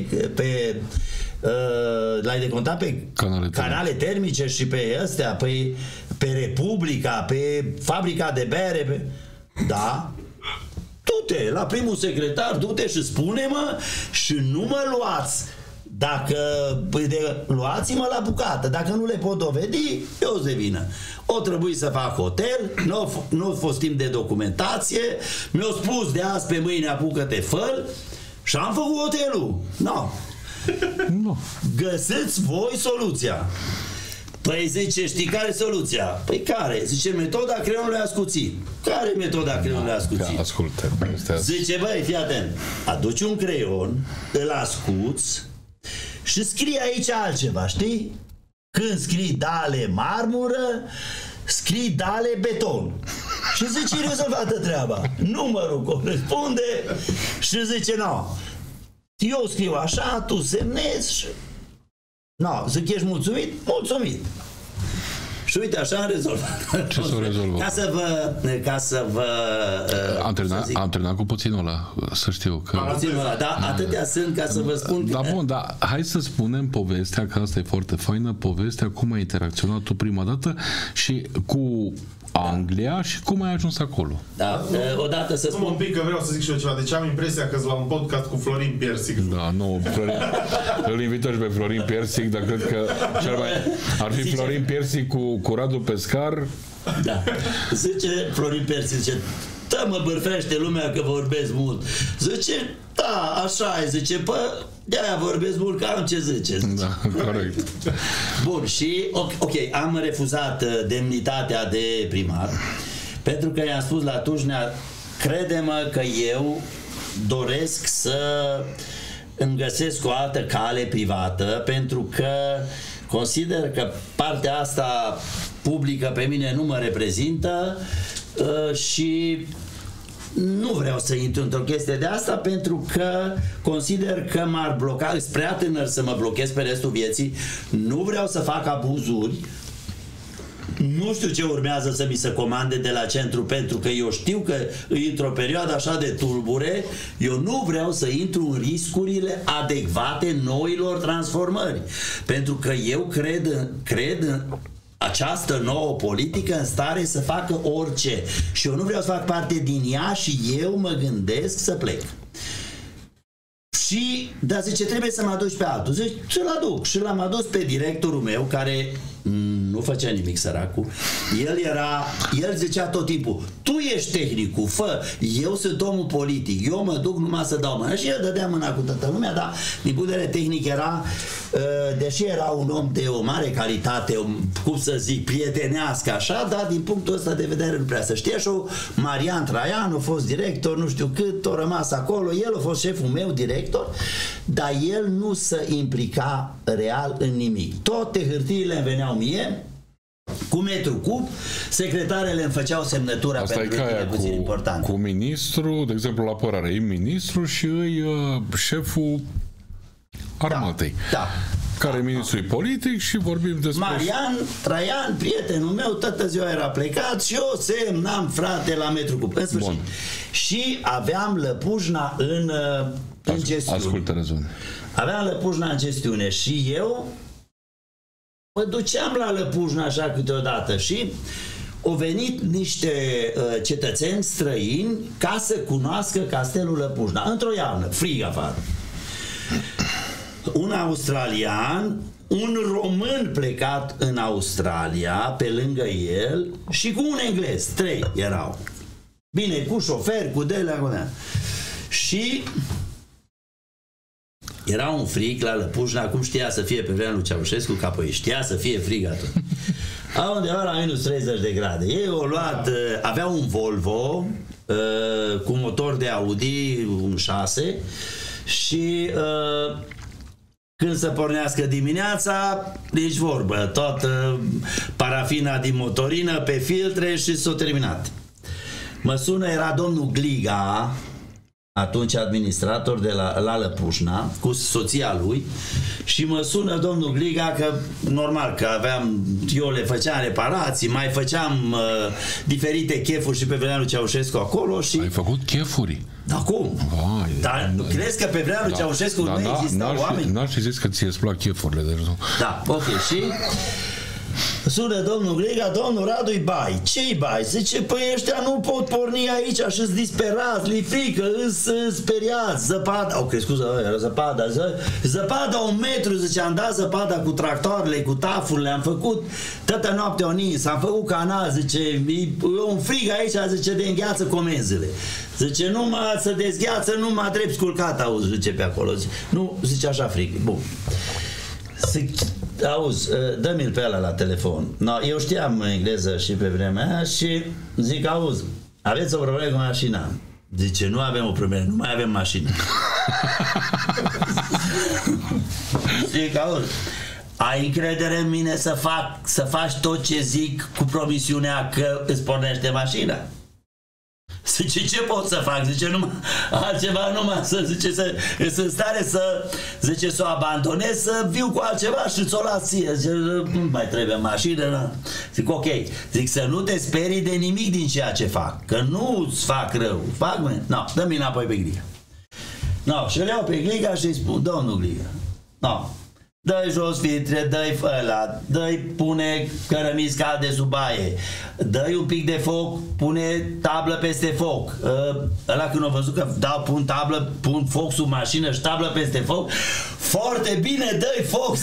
l-ai decontat pe canale termice și pe astea, pe Republica, pe fabrica de bere, Da? Du-te la primul secretar, du-te și spune-mă și nu mă luați. Dacă luați-mă la bucată, dacă nu le pot dovedi, eu de vină. O trebuie să fac hotel, nu a fost timp de documentație, mi-au spus de azi pe mâine apucă-te, fă și am făcut hotelul. No. Găsiți voi soluția. Păi zice, știi care e soluția? Păi care? Zice, metoda creionului ascuțit. Care e metoda creionului ascuțit? Ascultă. Zice, băi, fii atent, aduci un creion, îl ascuți și scrii aici altceva, știi? Când scrii dale marmură, scrii dale beton. Și zice, rezolvată treaba. Numărul corespunde și zice, no, eu scriu așa, tu semnezi și... No, zic, ești mulțumit? Mulțumit. Și uite, așa am rezolvat. Ce s-o rezolvă? Ca să vă am terminat cu puținul ăla, să știu că... Puținul ăla, da, atâtea sunt ca să vă spun că... Da, bun, dar hai să spunem povestea, că asta e foarte faină, povestea, cum ai interacționat tu prima dată și cu Anglia și cum ai ajuns acolo. Da, odată să spun... un pic, că vreau să zic și eu ceva. Deci am impresia că la un podcast cu Florin Piersic. Da, nu, îl invităm și pe Florin Piersic, dar cred că cel mai... ar fi Florin Piersic cu Radu Pescar. Da. Zice Florin Piersic, zice, da, mă bârfește lumea că vorbesc mult. Zice, da, așa e, zice, bă, de-aia vorbesc mult, că am ce zice. Da, corect. Bun, și ok, am refuzat demnitatea de primar, pentru că i-am spus la Tujnea, crede-mă că eu doresc să îmi găsesc o altă cale privată, pentru că consider că partea asta publică pe mine nu mă reprezintă și nu vreau să intru într-o chestie de asta, pentru că consider că m-ar bloca, sunt prea tânăr să mă blochez pe restul vieții, nu vreau să fac abuzuri, nu știu ce urmează să mi se comande de la centru, pentru că eu știu că într-o perioadă așa de tulbure, eu nu vreau să intru în riscurile adecvate noilor transformări, pentru că eu cred în această nouă politică în stare să facă orice. Și eu nu vreau să fac parte din ea și eu mă gândesc să plec. Și, dar zice, trebuie să mă aduci pe altul. Zice, să-l aduc. Și l-am adus pe directorul meu, care nu făcea nimic, săracul. El zicea tot timpul, tu ești tehnicul, fă, eu sunt omul politic, eu mă duc numai să dau mâna. Și el dădea mâna cu toată lumea, dar din punct de vedere tehnic era, deși era un om de o mare calitate, cum să zic, prietenească așa, dar din punctul ăsta de vedere nu prea să știe. Și Marian Traian a fost director, nu știu cât, a rămas acolo, el a fost șeful meu director, dar el nu se implica real în nimic. Toate hârtiile îmi veneau mie cu metru cub, secretarele îmi făceau semnătura. Asta pentru e puțin important. Cu ministru, de exemplu la apărare, e ministru și îi șeful armatei. Da. Care e ministrul politic și vorbim despre... Marian Traian, prietenul meu, toată ziua era plecat și eu semnam, frate, la metru cub. În sfârșit. Bun. Și aveam Lăpujna în gestiune. Ascultă răzune. Aveam Lăpujna în gestiune și eu mă duceam la Lăpujna așa câteodată și au venit niște cetățeni străini ca să cunoască castelul Lăpujna. Într-o iarnă, frig afară. un australian, un român plecat în Australia pe lângă el și cu un englez. 3 erau. Bine, cu șofer, cu de-alea, cu de-alea. Și era un frig la Lăpușna, cum știa să fie pe vremea lui Ceaușescu, că apoi știa să fie frig atunci. Undeva la minus 30 de grade. Ei au luat, avea un Volvo cu motor de Audi, un 6, și când să pornească dimineața, nici vorbă, toată parafina din motorină pe filtre și s-a terminat. Mă sună, era domnul Gliga, atunci administrator de la Lăpușna, cu soția lui, și mă sună domnul Gliga că, normal, că eu le făceam reparații, mai făceam diferite chefuri și pe vremea lui Ceaușescu acolo și... Ai făcut chefuri? Da, cum? Vai, dar crezi că pe vremea lui Ceaușescu nu existau oameni? N-aș fi zis că ți-e plac chefurile, deci nu. Da, ok, și... sună domnul Gliga, domnul Radu-i bai. Ce-i bai? Zice, păi ăștia nu pot porni aici și-s disperați, li frică, îs speriați, zăpada, au crescut zăpada, zăpada 1 metru, zice, am dat zăpada cu tractoarele, cu tafurile, am făcut, toată noaptea o nins, am făcut canal, zice, e un frig aici, zice, de îngheață comenzile. Zice, numai să dezgheață, numai drept sculcat, auzi, zice pe acolo. Zice, nu, zice, așa frig. Bun. Auzi, dă-mi-l pe ăla la telefon. No, eu știam engleză și pe vremea aia și zic, auzi, aveți o problemă cu mașina? Zice, nu avem o problemă, nu mai avem mașină. Zic, auzi, ai încredere în mine să faci tot ce zic cu promisiunea că îți pornește mașina? Zice, ce pot să fac? Zice, numai altceva, numai să, zice, sunt în stare să, zice, să o abandonez, să viu cu altceva și ți-o las ție. Zice, nu mai trebuie mașină, nu? Zic, ok. Zic, să nu te sperii de nimic din ceea ce fac, că nu-ți fac rău. Fac, mă? No, dă-mi înapoi pe Gliga. No, și îl iau pe Gliga și îi spun, domnul Gliga, no, dă-i jos filtre, dă-i ăla, dă-i pune cărămizi calde sub aie, dă-i un pic de foc, pune tablă peste foc. Ăla când a văzut că pun tablă, pun foc sub mașină și tablă peste foc, foarte bine, dă-i foc.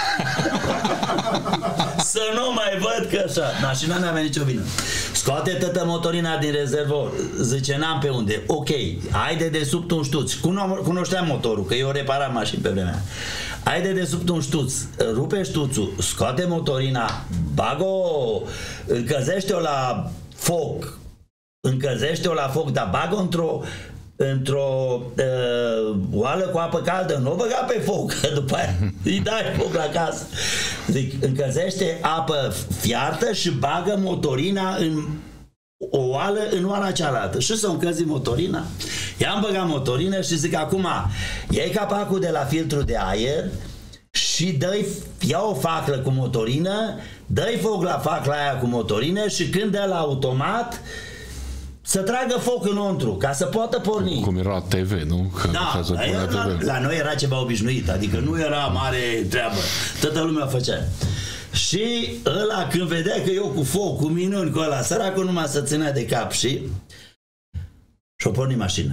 Să nu mai văd că așa. Mașina n-avea nicio vină. Scoate toată motorina din rezervor. Zice, n-am pe unde. Ok, ai de desubt un ștuț. Cunoșteam motorul, că eu reparam mașini pe vremea. Ai de desubt un ștuț, rupe ștuțul, scoate motorina, bag-o, încălzește-o la foc, dar bag-o într-o oală cu apă caldă, nu o băga pe foc, că după aia îi dai foc la casă. Zic, încălzește apă fiartă și bagă motorina în o oală în oala cealaltă și să încălzi motorina. I-am băgat motorină și zic, acum iei capacul de la filtrul de aer și ia o faclă cu motorină, dă-i foc la facla aia cu motorină și când dă la automat să tragă foc înăuntru, ca să poată porni. Cum era TV, nu? Că da, la noi era ceva obișnuit, adică nu era mare treabă, toată lumea făcea. Și ăla când vedea că eu cu foc, cu minuni, cu ăla, săracul numai să ținea de cap și-o porni mașina.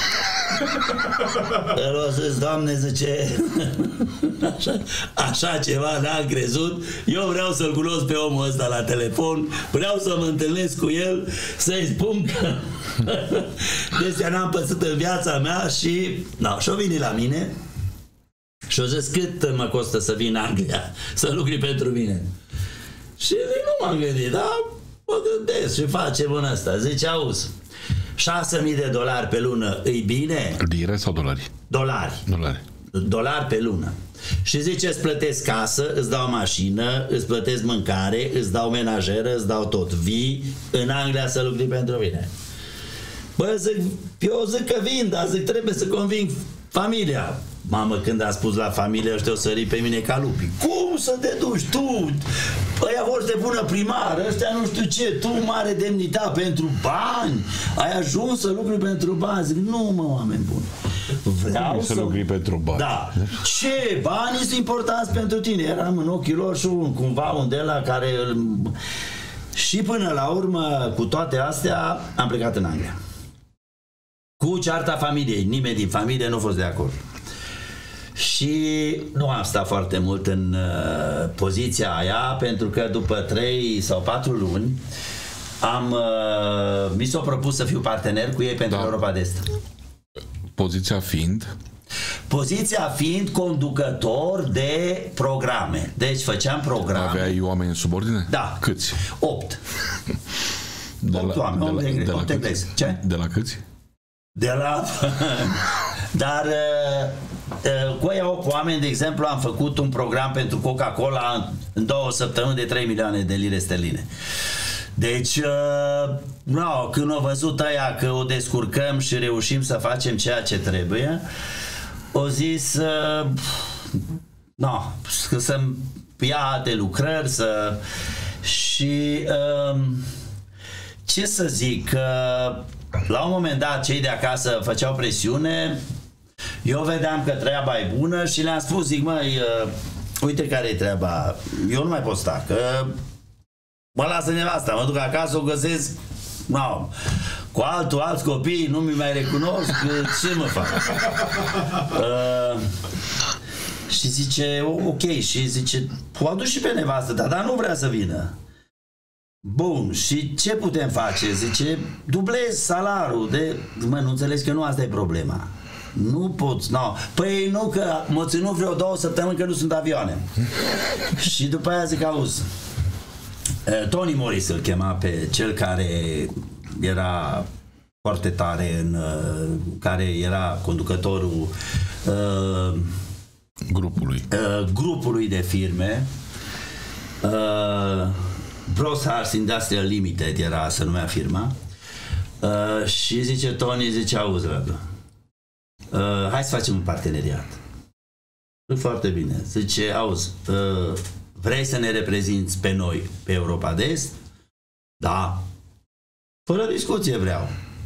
El o zis, Doamne, zice, așa ceva n-am crezut, eu vreau să-l cunosc pe omul ăsta la telefon, vreau să mă întâlnesc cu el, să-i spun că de n-am pățit în viața mea și-o vine la mine și-o zis, cât mă costă să vin în Anglia, să lucri pentru mine? Și zic, nu m-am gândit, dar mă gândesc și facem în ăsta. Zice, auzi, $6.000 pe lună, îi bine? Lire sau dolari? Dolari pe lună. Și zice, îți plătesc casă, îți dau mașină, îți plătesc mâncare, îți dau menajeră, îți dau tot. Vii în Anglia să lucri pentru mine. Bă, zic, eu zic că vin, dar zic, trebuie să conving familia. Mamă, când a spus la familie, ăștia o sări pe mine ca lupi. Cum să te duci tu? Ăia vor să te pună primar, ăștia nu știu ce, tu mare demnitar pentru bani. Ai ajuns să lucri pentru bani. Zic, nu mă, oameni buni. Vreau să lucri pentru bani. Da. Ce? Banii sunt importanți pentru tine. Eram în ochii lor și cumva undeva care... Și până la urmă, cu toate astea, am plecat în Anglia. Cu cearta familiei. Nimeni din familie nu a fost de acord. Și nu am stat foarte mult în poziția aia, pentru că după 3 sau 4 luni mi s-a propus să fiu partener cu ei pentru Europa de Est. Poziția fiind? Poziția fiind conducător de programe. Deci făceam programe. Aveai oameni în subordine? Da. Câți? 8. 8 oameni. Ce? De la câți? De la... Dar cu aia 8 oameni, de exemplu, am făcut un program pentru Coca-Cola în 2 săptămâni de 3 milioane de lire sterline. Deci, când au văzut aia că o descurcăm și reușim să facem ceea ce trebuie, au zis că să-mi ia alte lucrări și ce să zic, la un moment dat cei de acasă făceau presiune, eu vedeam că treaba e bună și le-am spus, zic, măi, uite care e treaba, eu nu mai pot sta, că mă lasă nevasta, mă duc acasă, o găsesc cu alți copii, nu mi mai recunosc, ce mă fac? Și zice, ok, și zice, o aduc și pe nevastă, dar nu vrea să vină. Bun, și ce putem face? Zice, dublez salarul de... Mă, nu înțelegi că nu asta e problema. Nu poți, Păi nu, că m-a ținut vreo 2 săptămâni că nu sunt avioane. Și după aia zic, auzi, Tony Morris îl chema pe cel care era foarte tare, care era conducătorul grupului de firme. Broadhurst Industrial Limited era, se numea firma. Și zice Tony, zice, auzi, Radu, hai să facem un parteneriat. Foarte bine. Zice, auzi, vrei să ne reprezinți pe noi pe Europa de Est? Da. Fără discuție vreau.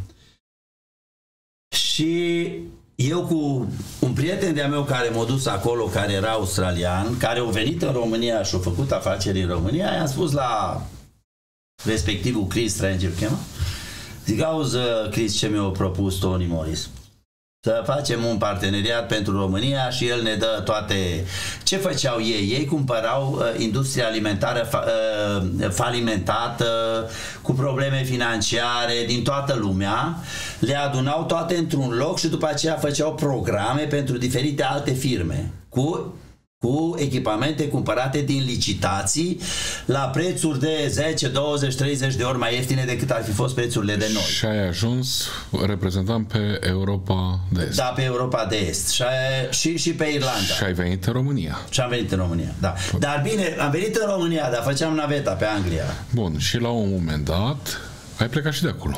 Și eu cu un prieten de-a meu care m-a dus acolo, care era australian, care a venit în România și a făcut afaceri în România, i-am spus la respectivul Chris Stranger, zic, auzi, Chris, ce mi-a propus Tony Morris? Să facem un parteneriat pentru România și el ne dă toate... Ce făceau ei? Ei cumpărau industria alimentară falimentată, cu probleme financiare din toată lumea, le adunau toate într-un loc și după aceea făceau programe pentru diferite alte firme cu echipamente cumpărate din licitații la prețuri de 10, 20, 30 de ori mai ieftine decât ar fi fost prețurile de noi. Și ai ajuns reprezentant pe Europa de Est. Da, pe Europa de Est. Și pe Irlanda. Și ai venit în România. Și am venit în România, da. Dar bine, am venit în România, dar făceam naveta pe Anglia. Bun, și la un moment dat ai plecat și de acolo.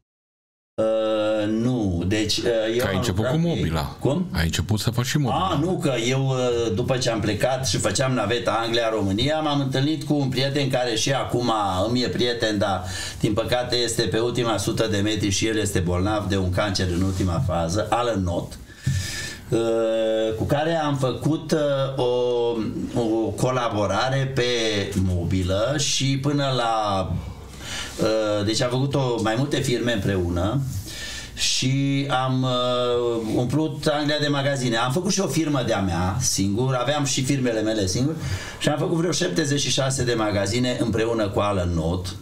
Nu, deci eu ai început cu mobila. Cum? Ai început să faci și mobila. Nu, că eu după ce am plecat și făceam naveta Anglia-România, m-am întâlnit cu un prieten care și acum îmi e prieten, dar din păcate este pe ultima 100 de metri și el este bolnav de un cancer în ultima fază, Alan Knott, cu care am făcut o colaborare pe mobilă și până la... Deci am făcut mai multe firme împreună și am umplut Anglia de magazine. Am făcut și o firmă de-a mea singur, aveam și firmele mele singur și am făcut vreo 76 de magazine împreună cu Alan Knott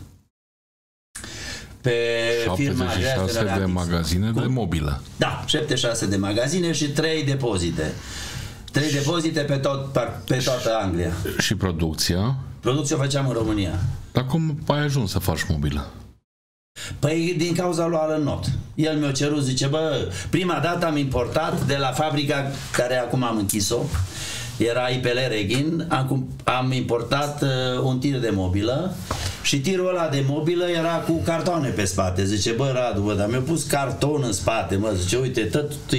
pe 76 de magazine de mobilă. Da, 76 de magazine și 3 depozite. 3 depozite pe toată Anglia. Și producția? Producția o făceam în România. Dar cum ai ajuns să faci mobilă? Păi din cauza lui Alan Knott. El mi-a cerut, zice, prima dată am importat de la fabrica care acum am închis-o, era IPL Reghin, am importat un tir de mobilă și tirul ăla de mobilă era cu cartoane pe spate. Zice, Radu, dar mi-a pus carton în spate, zice, uite,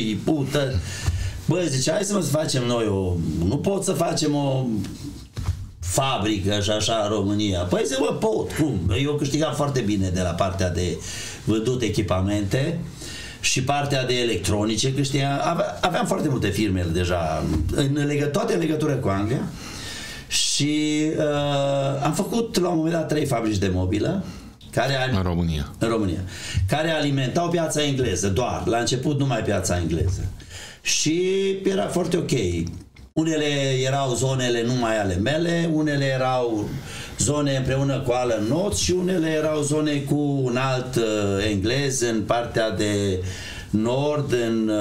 zice, hai să facem noi nu pot să facem o fabrică și așa în România. Păi zic, pot, cum? Eu câștigam foarte bine de la partea de vândut echipamente și partea de electronice câștigam. Aveam foarte multe firme deja, toate în legătură cu Anglia și am făcut la un moment dat 3 fabrici de mobilă În România. În România. Care alimentau piața engleză doar. La început numai piața engleză. Și era foarte ok. Unele erau zonele numai ale mele, unele erau zone împreună cu Alan Knowles și unele erau zone cu un alt englez în partea de nord,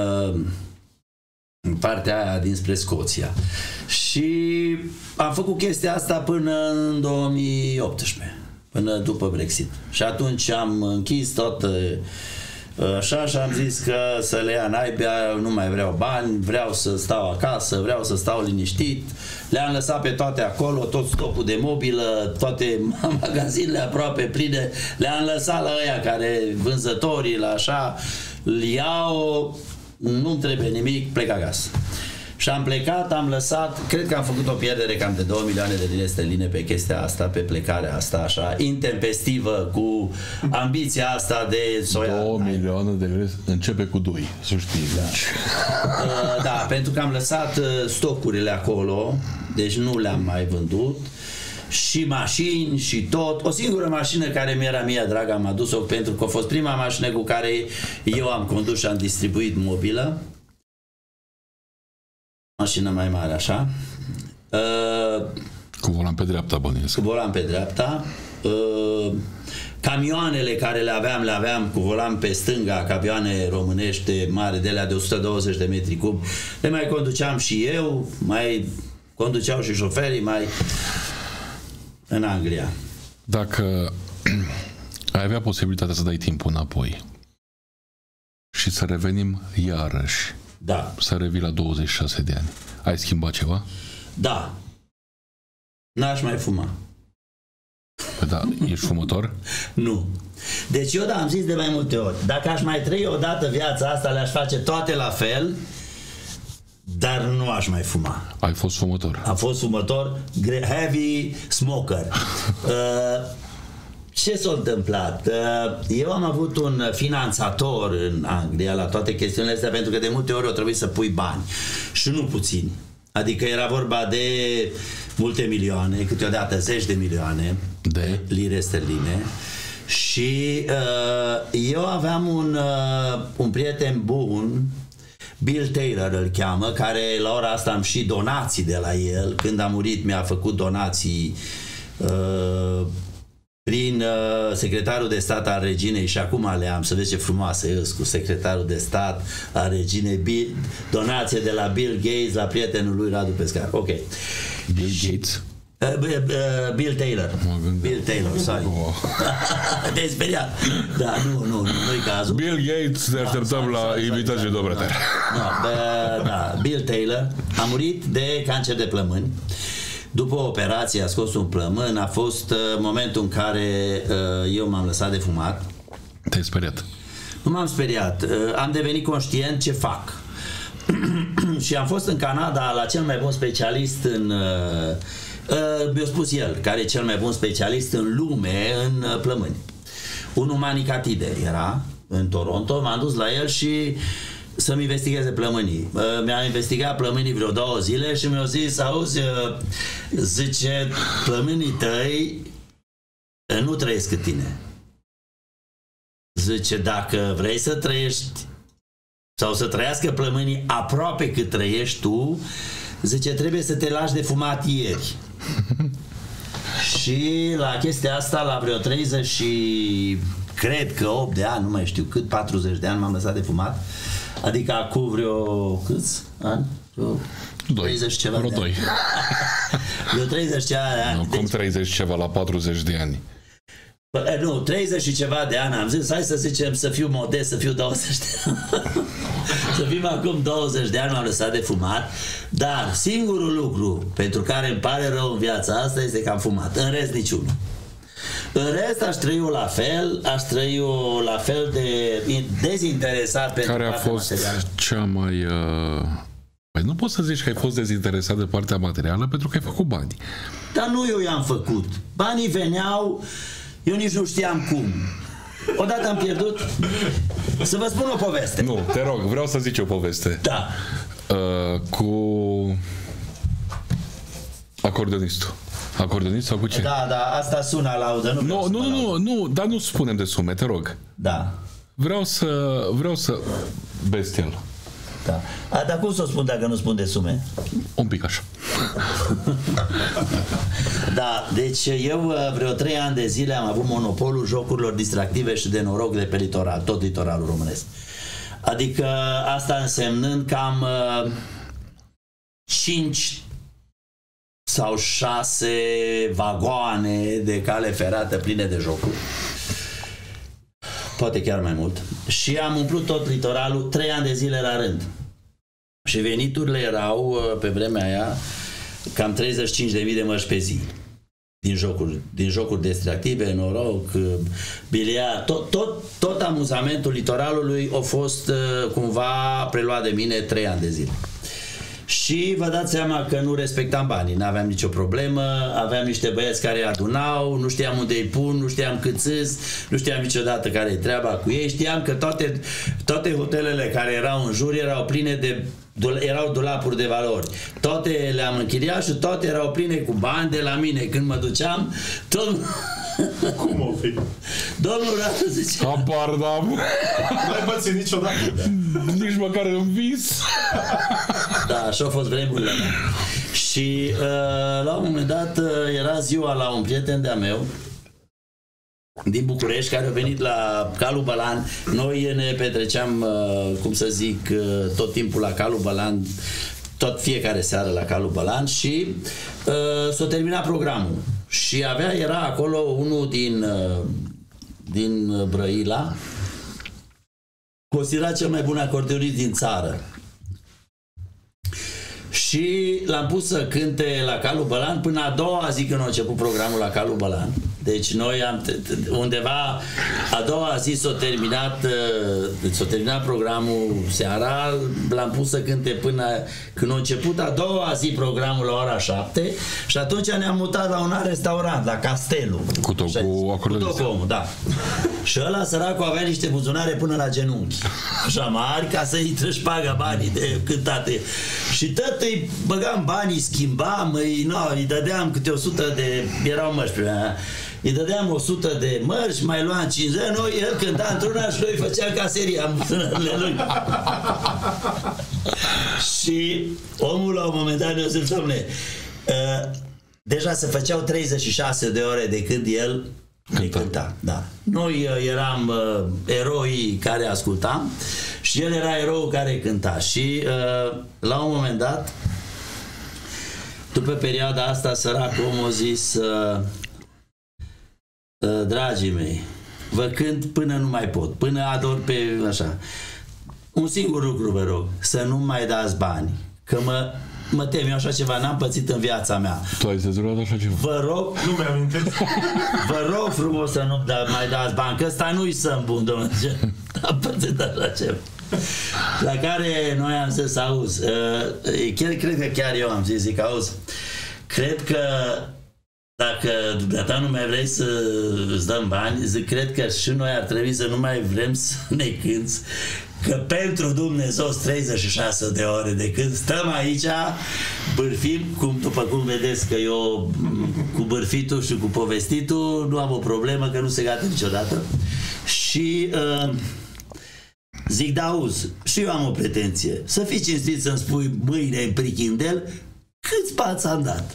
în partea aia dinspre Scoția. Și am făcut chestia asta până în 2018, până după Brexit. Și atunci am închis tot așa și am zis că să le ia naibia, nu mai vreau bani, vreau să stau acasă, vreau să stau liniștit. Le-am lăsat pe toate acolo, tot stocul de mobilă, toate magazinele aproape pline, le-am lăsat la ăia care, vânzătorii, la așa, îl iau, nu-mi trebuie nimic, plec acasă. Și am plecat, am lăsat, cred că am făcut o pierdere cam de 2 milioane de lire sterline pe chestia asta, pe plecarea asta, așa, intempestivă, cu ambiția asta de soia. 2 milioane de lire, începe cu 2, să știi. Da. Da, pentru că am lăsat stocurile acolo, deci nu le-am mai vândut. Și mașini și tot. O singură mașină care mi-era mie dragă am adus-o pentru că a fost prima mașină cu care eu am condus și am distribuit mobilă. Mașină mai mare, așa. Cu volan pe dreapta, bănuiesc. Cu volan pe dreapta. Camioanele care le aveam cu volan pe stânga, camioane românești mari, de alea de 120 de metri cub. Le mai conduceam și eu, mai conduceau și șoferii, mai în Anglia. Dacă ai avea posibilitatea să dai timpul înapoi și să revenim iarăși, da, să revii la 26 de ani, ai schimbat ceva? Da. N-aș mai fuma. Păi da, ești fumător? Nu. Deci eu, da, am zis de mai multe ori, dacă aș mai trăi odată viața asta, le-aș face toate la fel, dar nu aș mai fuma. Ai fost fumător? Am fost fumător, heavy smoker. Ce s-a întâmplat? Eu am avut un finanțator în Anglia la toate chestiunile astea, pentru că de multe ori o trebuie să pui bani și nu puțini. Adică era vorba de multe milioane, câteodată 10 de milioane de lire sterline. Și eu aveam un prieten bun, Bill Taylor îl cheamă, care la ora asta am și donații de la el. Când a murit mi-a făcut donații prin secretarul de stat al reginei și acum le am, să vezi ce frumoasă e cu secretarul de stat al reginei, donație de la Bill Gates la prietenul lui Radu Pescar. Ok. Bill Gates? Bill Taylor. Bill Taylor, sorry. Te-ai speriat. Da, nu-i cazul. Bill Gates, ne așteptăm la invitații de Dobreter. Da, Bill Taylor a murit de cancer de plămâni. După operație a scos un plămân, a fost momentul în care eu m-am lăsat de fumat. Te-ai speriat? Nu m-am speriat. Am devenit conștient ce fac. Și am fost în Canada la cel mai bun specialist în... mi-a spus el, care e cel mai bun specialist în lume în plămâni. Unul Manicatide era în Toronto, m-am dus la el și să-mi investigheze plămânii. Mi-a investigat plămânii vreo 2 zile și mi-a zis, auzi, zice, plămânii tăi nu trăiesc cât tine. Zice, dacă vrei să trăiești sau să trăiască plămânii aproape cât trăiești tu, zice, trebuie să te lași de fumat ieri. Și la chestia asta, la vreo 30 și cred că 8 de ani, nu mai știu cât, 40 de ani m-am lăsat de fumat. Adică acum vreo câți ani? 30 ceva de ani. Vreo 30 ceva de ani. Cum 30 ceva la 40 de ani? Nu, 30 și ceva de ani am zis, hai să zicem, să fiu modest, să fiu 20 de ani. Să fim acum 20 de ani, m-am lăsat de fumat, dar singurul lucru pentru care îmi pare rău în viața asta este că am fumat, în rest niciunul. În rest aș trăi la fel, aș trăi la fel de dezinteresat pentru care a fost materială. Cea mai... Păi nu poți să zici că ai fost dezinteresat de partea materială pentru că ai făcut bani. Dar nu eu i-am făcut. Banii veneau, eu nici nu știam cum. Odată am pierdut. Să vă spun o poveste. Nu, te rog, vreau să zici o poveste. Da. Cu acordeonistul. Acordonist sau cu ce? Da, asta sună laudă. Nu, dar nu spunem de sume, te rog. Da. Vreau să... Bestial. Da. Dar cum să o spun dacă nu spun de sume? Un pic așa. Da, deci eu vreo 3 ani de zile am avut monopolul jocurilor distractive și de noroc de pe litoral, tot litoralul românesc. Adică asta însemnând cam 5 sau 6 vagoane de cale ferată pline de jocuri. Poate chiar mai mult. Și am umplut tot litoralul 3 ani de zile la rând. Și veniturile erau, pe vremea aia, cam 35.000 de mărci pe zi. Din jocuri distractive, noroc, biliard, tot amuzamentul litoralului a fost cumva preluat de mine 3 ani de zile. Și vă dați seama că nu respectam banii, n-aveam nicio problemă, aveam niște băieți care adunau, nu știam unde îi pun, nu știam cât îs, nu știam niciodată care e treaba cu ei, știam că toate hotelele care erau în jur erau pline de erau dulapuri de valori. Toate le-am închiriat și toate erau pline cu bani de la mine. Când mă duceam, tot... Cum o fi? Domnul Radu zice... Apar, da. N-ai pățit niciodată. Nici măcar în vis. Da, așa au fost vremurile. Și la un moment dat era ziua la un prieten de-a meu din București, care a venit la Calul Bălan. Noi ne petreceam, cum să zic, tot timpul la Calul Bălan, tot fiecare seară la Calul Bălan și s-a terminat programul. Și era acolo unul din Brăila, considerat cel mai bun acordeonist din țară. Și l-am pus să cânte la Calul Bălan până a doua zi când a început programul la Calul Bălan. Deci noi am undeva a doua zi s-a terminat programul seara, l-am pus să cânte până când a început a doua zi programul la ora 7 și atunci ne-am mutat la un alt restaurant, la Castelul. Cu Tocomul, da. Și ăla săracul avea niște buzunare până la genunchi, așa mari, ca să-i trășpagă banii de cântate. Și tot îi băgam banii, schimbam, îi dădeam câte 100 de... erau mărci pe mea. Îi dădeam 100 de mărci, mai luam 50, noi, el cânta într-una și noi făceam caseria în buzunările lui. Și omul la un moment dat ne-a zis, dom'le, deja se făceau 36 de ore de când el cânta. Da. Noi eram eroi care ascultam și el era erou care cânta. Și la un moment dat, după perioada asta, săracul om a zis, dragii mei, vă cânt până nu mai pot, până ador pe așa. Un singur lucru vă rog, să nu mai dați bani, că mă tem, eu așa ceva n-am pățit în viața mea. Tu ai zăzurat așa ceva? Vă rog, nu mi-am inteles. Vă rog frumos să nu mai dați bani, că ăsta nu-i să-mi bun, domnule. Am pățit așa ceva. La care noi am zis, auzi, cred că chiar eu am zis, zic, auzi, cred că dacă dumneata nu mai vrei să îți dăm bani, zic, cred că și noi ar trebui să nu mai vrem să ne cânți, că pentru Dumnezeu 36 de ore de când stăm aici, bârfim, după cum vedeți că eu cu bârfitul și cu povestitul nu am o problemă, că nu se gata niciodată. Și zic, da, auzi, și eu am o pretenție, să fii cinstit să-mi spui mâine în prichindel câți bani ți-am dat.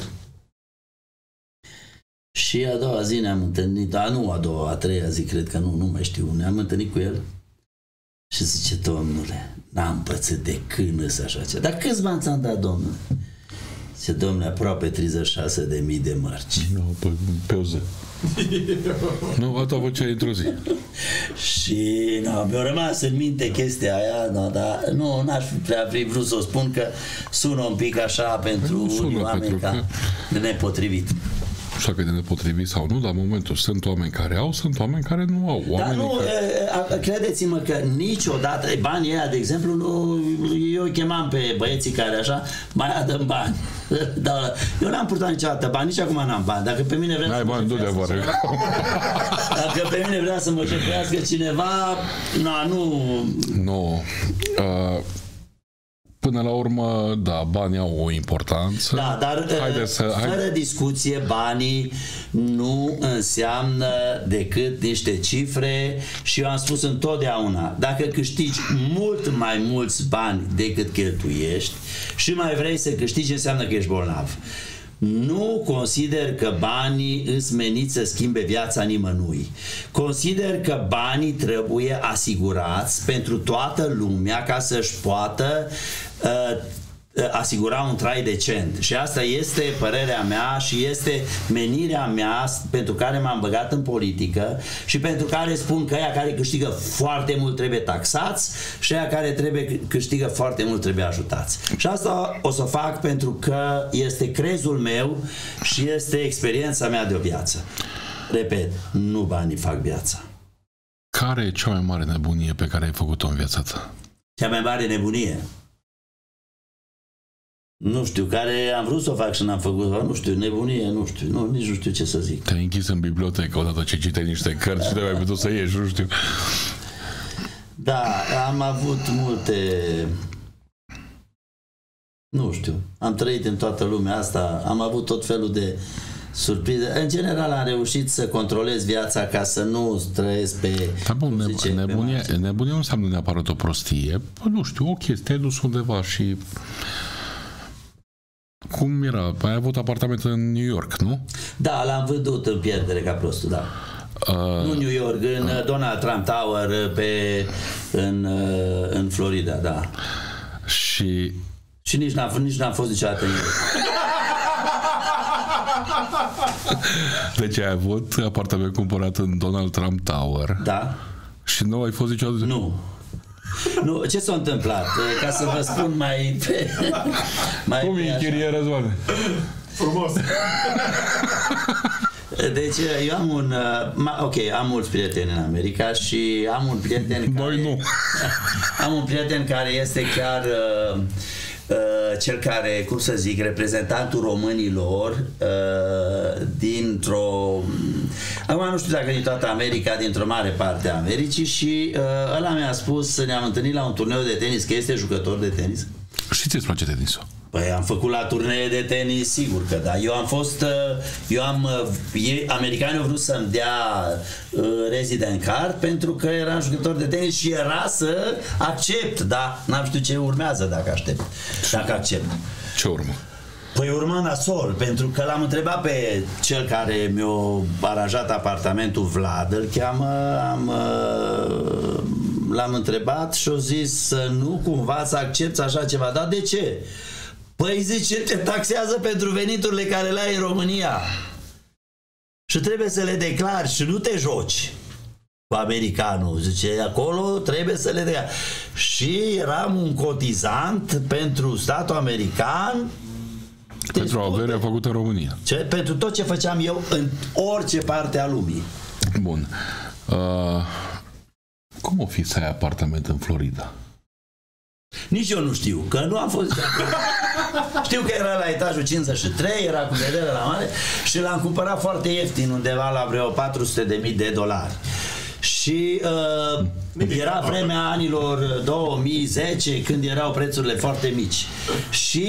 Și a doua zi ne-am întâlnit, a treia zi, cred că nu mai știu, ne-am întâlnit cu el și zice, domnule, n-am pățit de când să așa ceva. Dar câți bani ți-am dat, domnule? Zice, domnule, aproape 36.000 de mărci. Pe o zi. Nu, asta făcea într-o zi. Și mi-a rămas în minte chestia aia, dar nu, n-aș prea fi vrut să o spun, că sună un pic așa pentru unii oameni ca nepotrivit. Nu știu dacă e de nepotrivit sau nu, dar în momentul sunt oameni care au, sunt oameni care nu au. Dar nu, credeți-mă că niciodată, banii ăia, de exemplu, eu îi chemam pe băieții care așa, mai adăm bani. Dar eu n-am purtat niciodată bani, nici acum n-am bani. Dacă pe mine vrea dacă pe mine vrea să mă jefuiască cineva, nu. Nu. Până la urmă, da, banii au o importanță. Da, dar fără discuție, banii nu înseamnă decât niște cifre și eu am spus întotdeauna, dacă câștigi mult mai mulți bani decât cheltuiești și mai vrei să câștigi, înseamnă că ești bolnav. Nu consider că banii îs meniți să schimbe viața nimănui. Consider că banii trebuie asigurați pentru toată lumea ca să-și poată asigura un trai decent. Și asta este părerea mea și este menirea mea pentru care m-am băgat în politică și pentru care spun că aia care câștigă foarte mult trebuie taxați și aia care câștigă foarte mult trebuie ajutați. Și asta o să fac pentru că este crezul meu și este experiența mea de o viață. Repet, nu banii fac viața. Care e cea mai mare nebunie pe care ai făcut-o în viața ta? Cea mai mare nebunie? Nu știu, care am vrut să o fac și n-am făcut, nu știu, nebunie, nu știu, nici nu știu ce să zic. Te-ai închis în bibliotecă odată ce citeai niște cărți și te-ai mai putut să ieși, nu știu. Da, am avut multe... Nu știu, am trăit în toată lumea asta, am avut tot felul de surprize. În general am reușit să controlez viața ca să nu trăiesc pe... Da, bun, nebunia nu înseamnă neapărat o prostie. Nu știu, o chestie, te-ai dus undeva și... Cum era? Ai avut apartament în New York, nu? Da, l-am vândut în pierdere ca prostul, da. Nu New York, în Donald Trump Tower în Florida, da. Și nici n-am fost niciodată în New York. Deci ai avut apartament cumpărat în Donald Trump Tower. Da. Și nu ai fost niciodată? Nu. Nu, ce s-a întâmplat? Ca să vă spun mai cum e chirie, Răzvan? Frumos! Deci eu am am mulți prieteni în America și am un prieten Noi nu. Am un prieten care este chiar cel care, cum să zic, reprezentantul românilor dintr-o... Acum nu știu dacă din toată America, dintr-o mare parte a Americii și ăla mi-a spus, ne-am întâlnit la un turneu de tenis, că este jucător de tenis. Și ți-ți place tenisul? Păi am făcut la turnee de tenis, sigur că da. Americanii au vrut să-mi dea resident card pentru că eram jucător de tenis și era să accept, dar n-am știut ce urmează dacă accept. Ce urmă? Păi urma nasol, pentru că l-am întrebat pe cel care mi-a aranjat apartamentul, Vlad, îl cheamă, l-am întrebat și a zis să nu cumva să accepți așa ceva. Dar de ce? Păi zice, te taxează pentru veniturile care le ai în România și trebuie să le declari și nu te joci cu americanul. Zice, acolo trebuie să le declari. Și eram un cotizant pentru statul american pentru averea făcută în România. Pentru tot ce făceam eu în orice parte a lumii. Bun. Cum o fi să ai apartament în Florida? Nici eu nu știu, că nu am fost... Știu că era la etajul 53, era cu vedere la mare și l-am cumpărat foarte ieftin, undeva la vreo $400.000. Și era vremea anilor 2010, când erau prețurile foarte mici. Și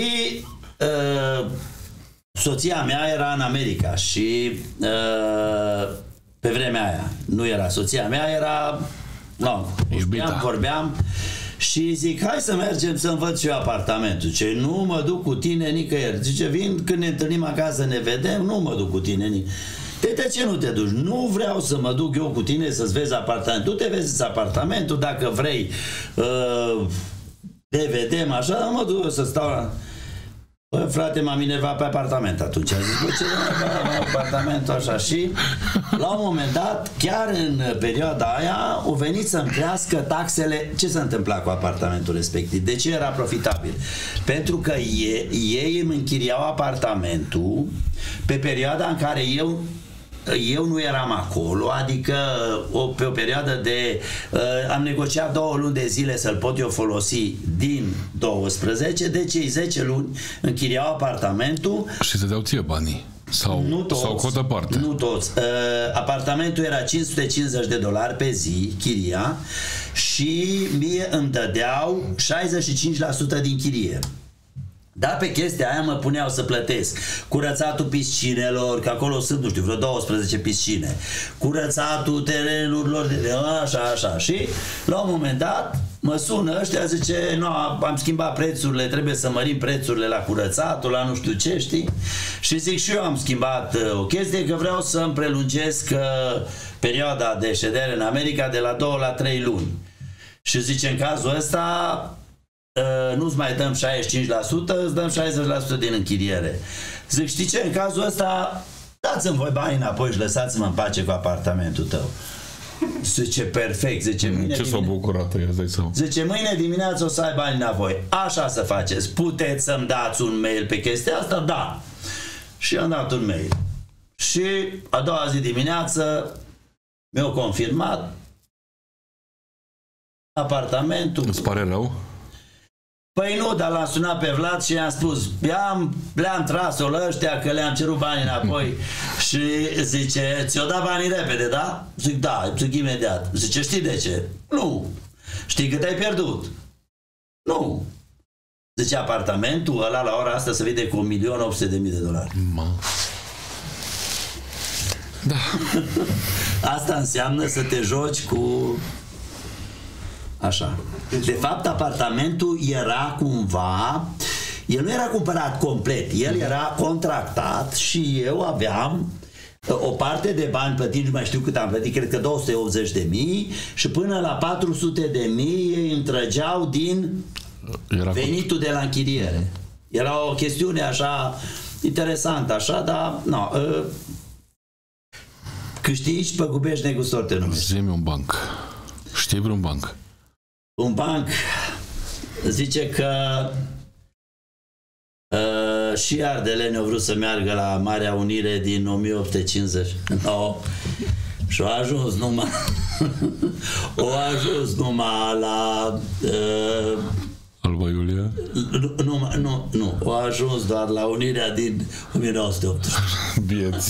soția mea era în America și pe vremea aia nu era soția mea, era... Vorbeam și zic, hai să mergem să-mi văd și eu apartamentul. Ce nu mă duc cu tine nicăieri. Zice, vin când ne întâlnim acasă, ne vedem, nu mă duc cu tine de ce nu te duci? Nu vreau să mă duc eu cu tine să-ți vezi apartamentul. Tu te vezi apartamentul, dacă vrei te vedem așa, mă duc eu să stau la... Bă, frate, m-am enervat pe apartament atunci. A zis, bă, ce apartamentul așa? Și la un moment dat, chiar în perioada aia, au venit să-mi crească taxele. Ce s-a întâmplat cu apartamentul respectiv? De ce era profitabil? Pentru că ei îmi închiriau apartamentul pe perioada în care eu nu eram acolo, adică pe o perioadă de... am negociat 2 luni de zile să-l pot eu folosi din 12, de cei 10 luni închiriau apartamentul. Și să dau ție banii. Sau cotă parte? Nu toți. Apartamentul era $550 pe zi, chiria, și mie îmi dădeau 65% din chirie. Da, pe chestia aia mă puneau să plătesc curățatul piscinelor, că acolo sunt, nu știu, vreo 12 piscine, curățatul terenurilor, așa. Și la un moment dat mă sună ăștia, zice, nu, am schimbat prețurile, trebuie să mărim prețurile la curățatul, la nu știu ce, știi? Și zic, și eu am schimbat o chestie, că vreau să îmi prelungesc perioada de ședere în America de la 2 la 3 luni. Și zice, în cazul ăsta nu-ți mai dăm 65%, îți dăm 60% din închiriere. Zic, știi ce, în cazul ăsta dați-mi voi banii înapoi și lăsați-mă în pace cu apartamentul tău. Zice, perfect, zice, mâine ce s-a bucurat, îți dai seama. Zice, mâine dimineață o să ai banii înapoi. Așa să faceți, puteți să-mi dați un mail pe chestia asta? Da. Și am dat un mail. Și a doua zi dimineață mi-au confirmat apartamentul. Îți pare rău? Păi nu, dar l-am sunat pe Vlad și i-am spus, le-am tras-o la ăștia că le-am cerut banii înapoi. Și zice, ți-o dat banii repede, da? Zic, da, zic imediat. Zice, știi de ce? Nu. Știi cât ai pierdut? Nu. Zice, apartamentul ăla la ora asta se vede cu $1.800.000. Da. Asta înseamnă să te joci cu... Așa. De fapt, apartamentul era cumva... El nu era cumpărat complet, el era contractat și eu aveam o parte de bani plătiți, nu mai știu cât am plătit, cred că 280.000, și până la 400.000 ei îmi trăgeau din venitul de la închiriere. Era o chestiune așa interesantă, așa, dar nu. Câștigi, păgubești, negustor te numești. Zi-mi un banc. Știi vreun banc? Un banc zice că și ardeleni au vrut să meargă la Marea Unire din 1850. No. Și au ajuns numai la Alba Iulia? Nu, au ajuns doar la Unirea din 1918. Bieți.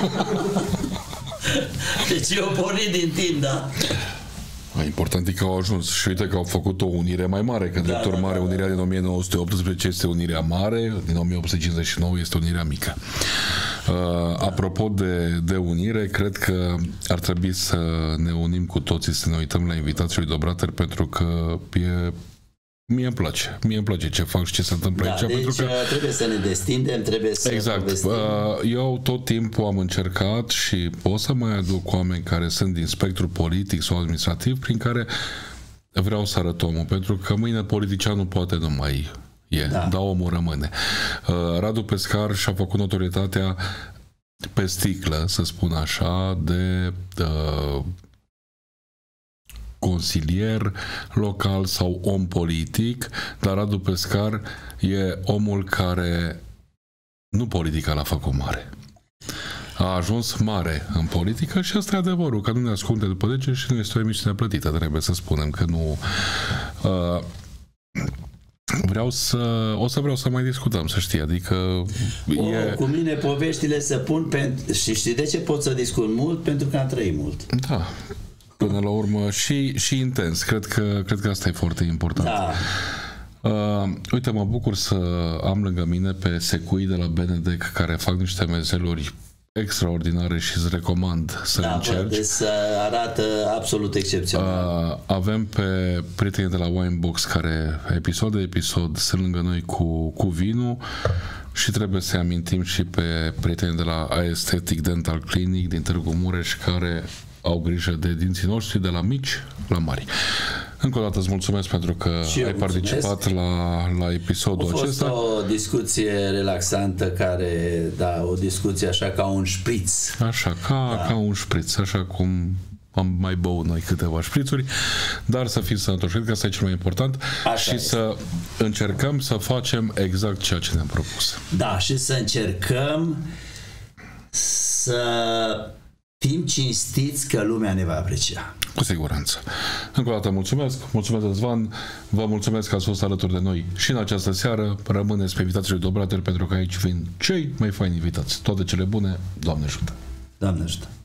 Deci eu pornit din timp, da? Important e că au ajuns și uite că au făcut o unire mai mare, că drept urmare unirea din 1918 este unirea mare, din 1859 este unirea mică. Apropo de unire, cred că ar trebui să ne unim cu toții, să ne uităm la invitații lui Dobrater, pentru că mie îmi place ce fac și ce se întâmplă aici. Deci pentru că trebuie să ne destindem, trebuie să povestim. Eu tot timpul am încercat și o să mai aduc oameni care sunt din spectrul politic sau administrativ, prin care vreau să arăt omul, pentru că mâine politicianul poate nu mai e, dar omul rămâne. Radu Pescar și-a făcut notorietatea pe sticlă, să spun așa, de consilier local sau om politic, dar Radu Pescar e omul care nu politica l-a făcut mare. A ajuns mare în politică și asta e adevărul, că nu ne ascunde după lege și nu este o emisiune plătită, trebuie să spunem că nu... vreau să mai discutăm, să știi, adică... Cu mine poveștile se pun și știi de ce pot să discut mult? Pentru că am trăit mult. Da. Până la urmă și intens. Cred că asta e foarte important. Da. Uite, mă bucur să am lângă mine pe secui de la Benedek, care fac niște mezeluri extraordinare și îți recomand să încerci. Deci arată absolut excepțional. Avem pe prietenii de la Winebox care episod de episod sunt lângă noi cu vinul și trebuie să-i amintim și pe prietenii de la Aesthetic Dental Clinic din Târgu Mureș, care au grijă de dinții noștri de la mici la mari. Încă o dată îți mulțumesc pentru că ai participat la episodul acesta. A fost o discuție relaxantă o discuție așa ca un șpriț. Așa, ca un șpriț, așa cum am mai băut noi câteva șprițuri, dar să fim sănătoși, cred că asta e cel mai important. Așa și să încercăm să facem exact ceea ce ne-am propus. Da, și să încercăm să fim cinstiți că lumea ne va aprecia. Cu siguranță. Încă o dată mulțumesc, Răzvan, vă mulțumesc că ați fost alături de noi și în această seară. Rămâneți pe invitații lui Dobroter, pentru că aici vin cei mai faini invitați. Toate cele bune, Doamne ajută! Doamne ajută!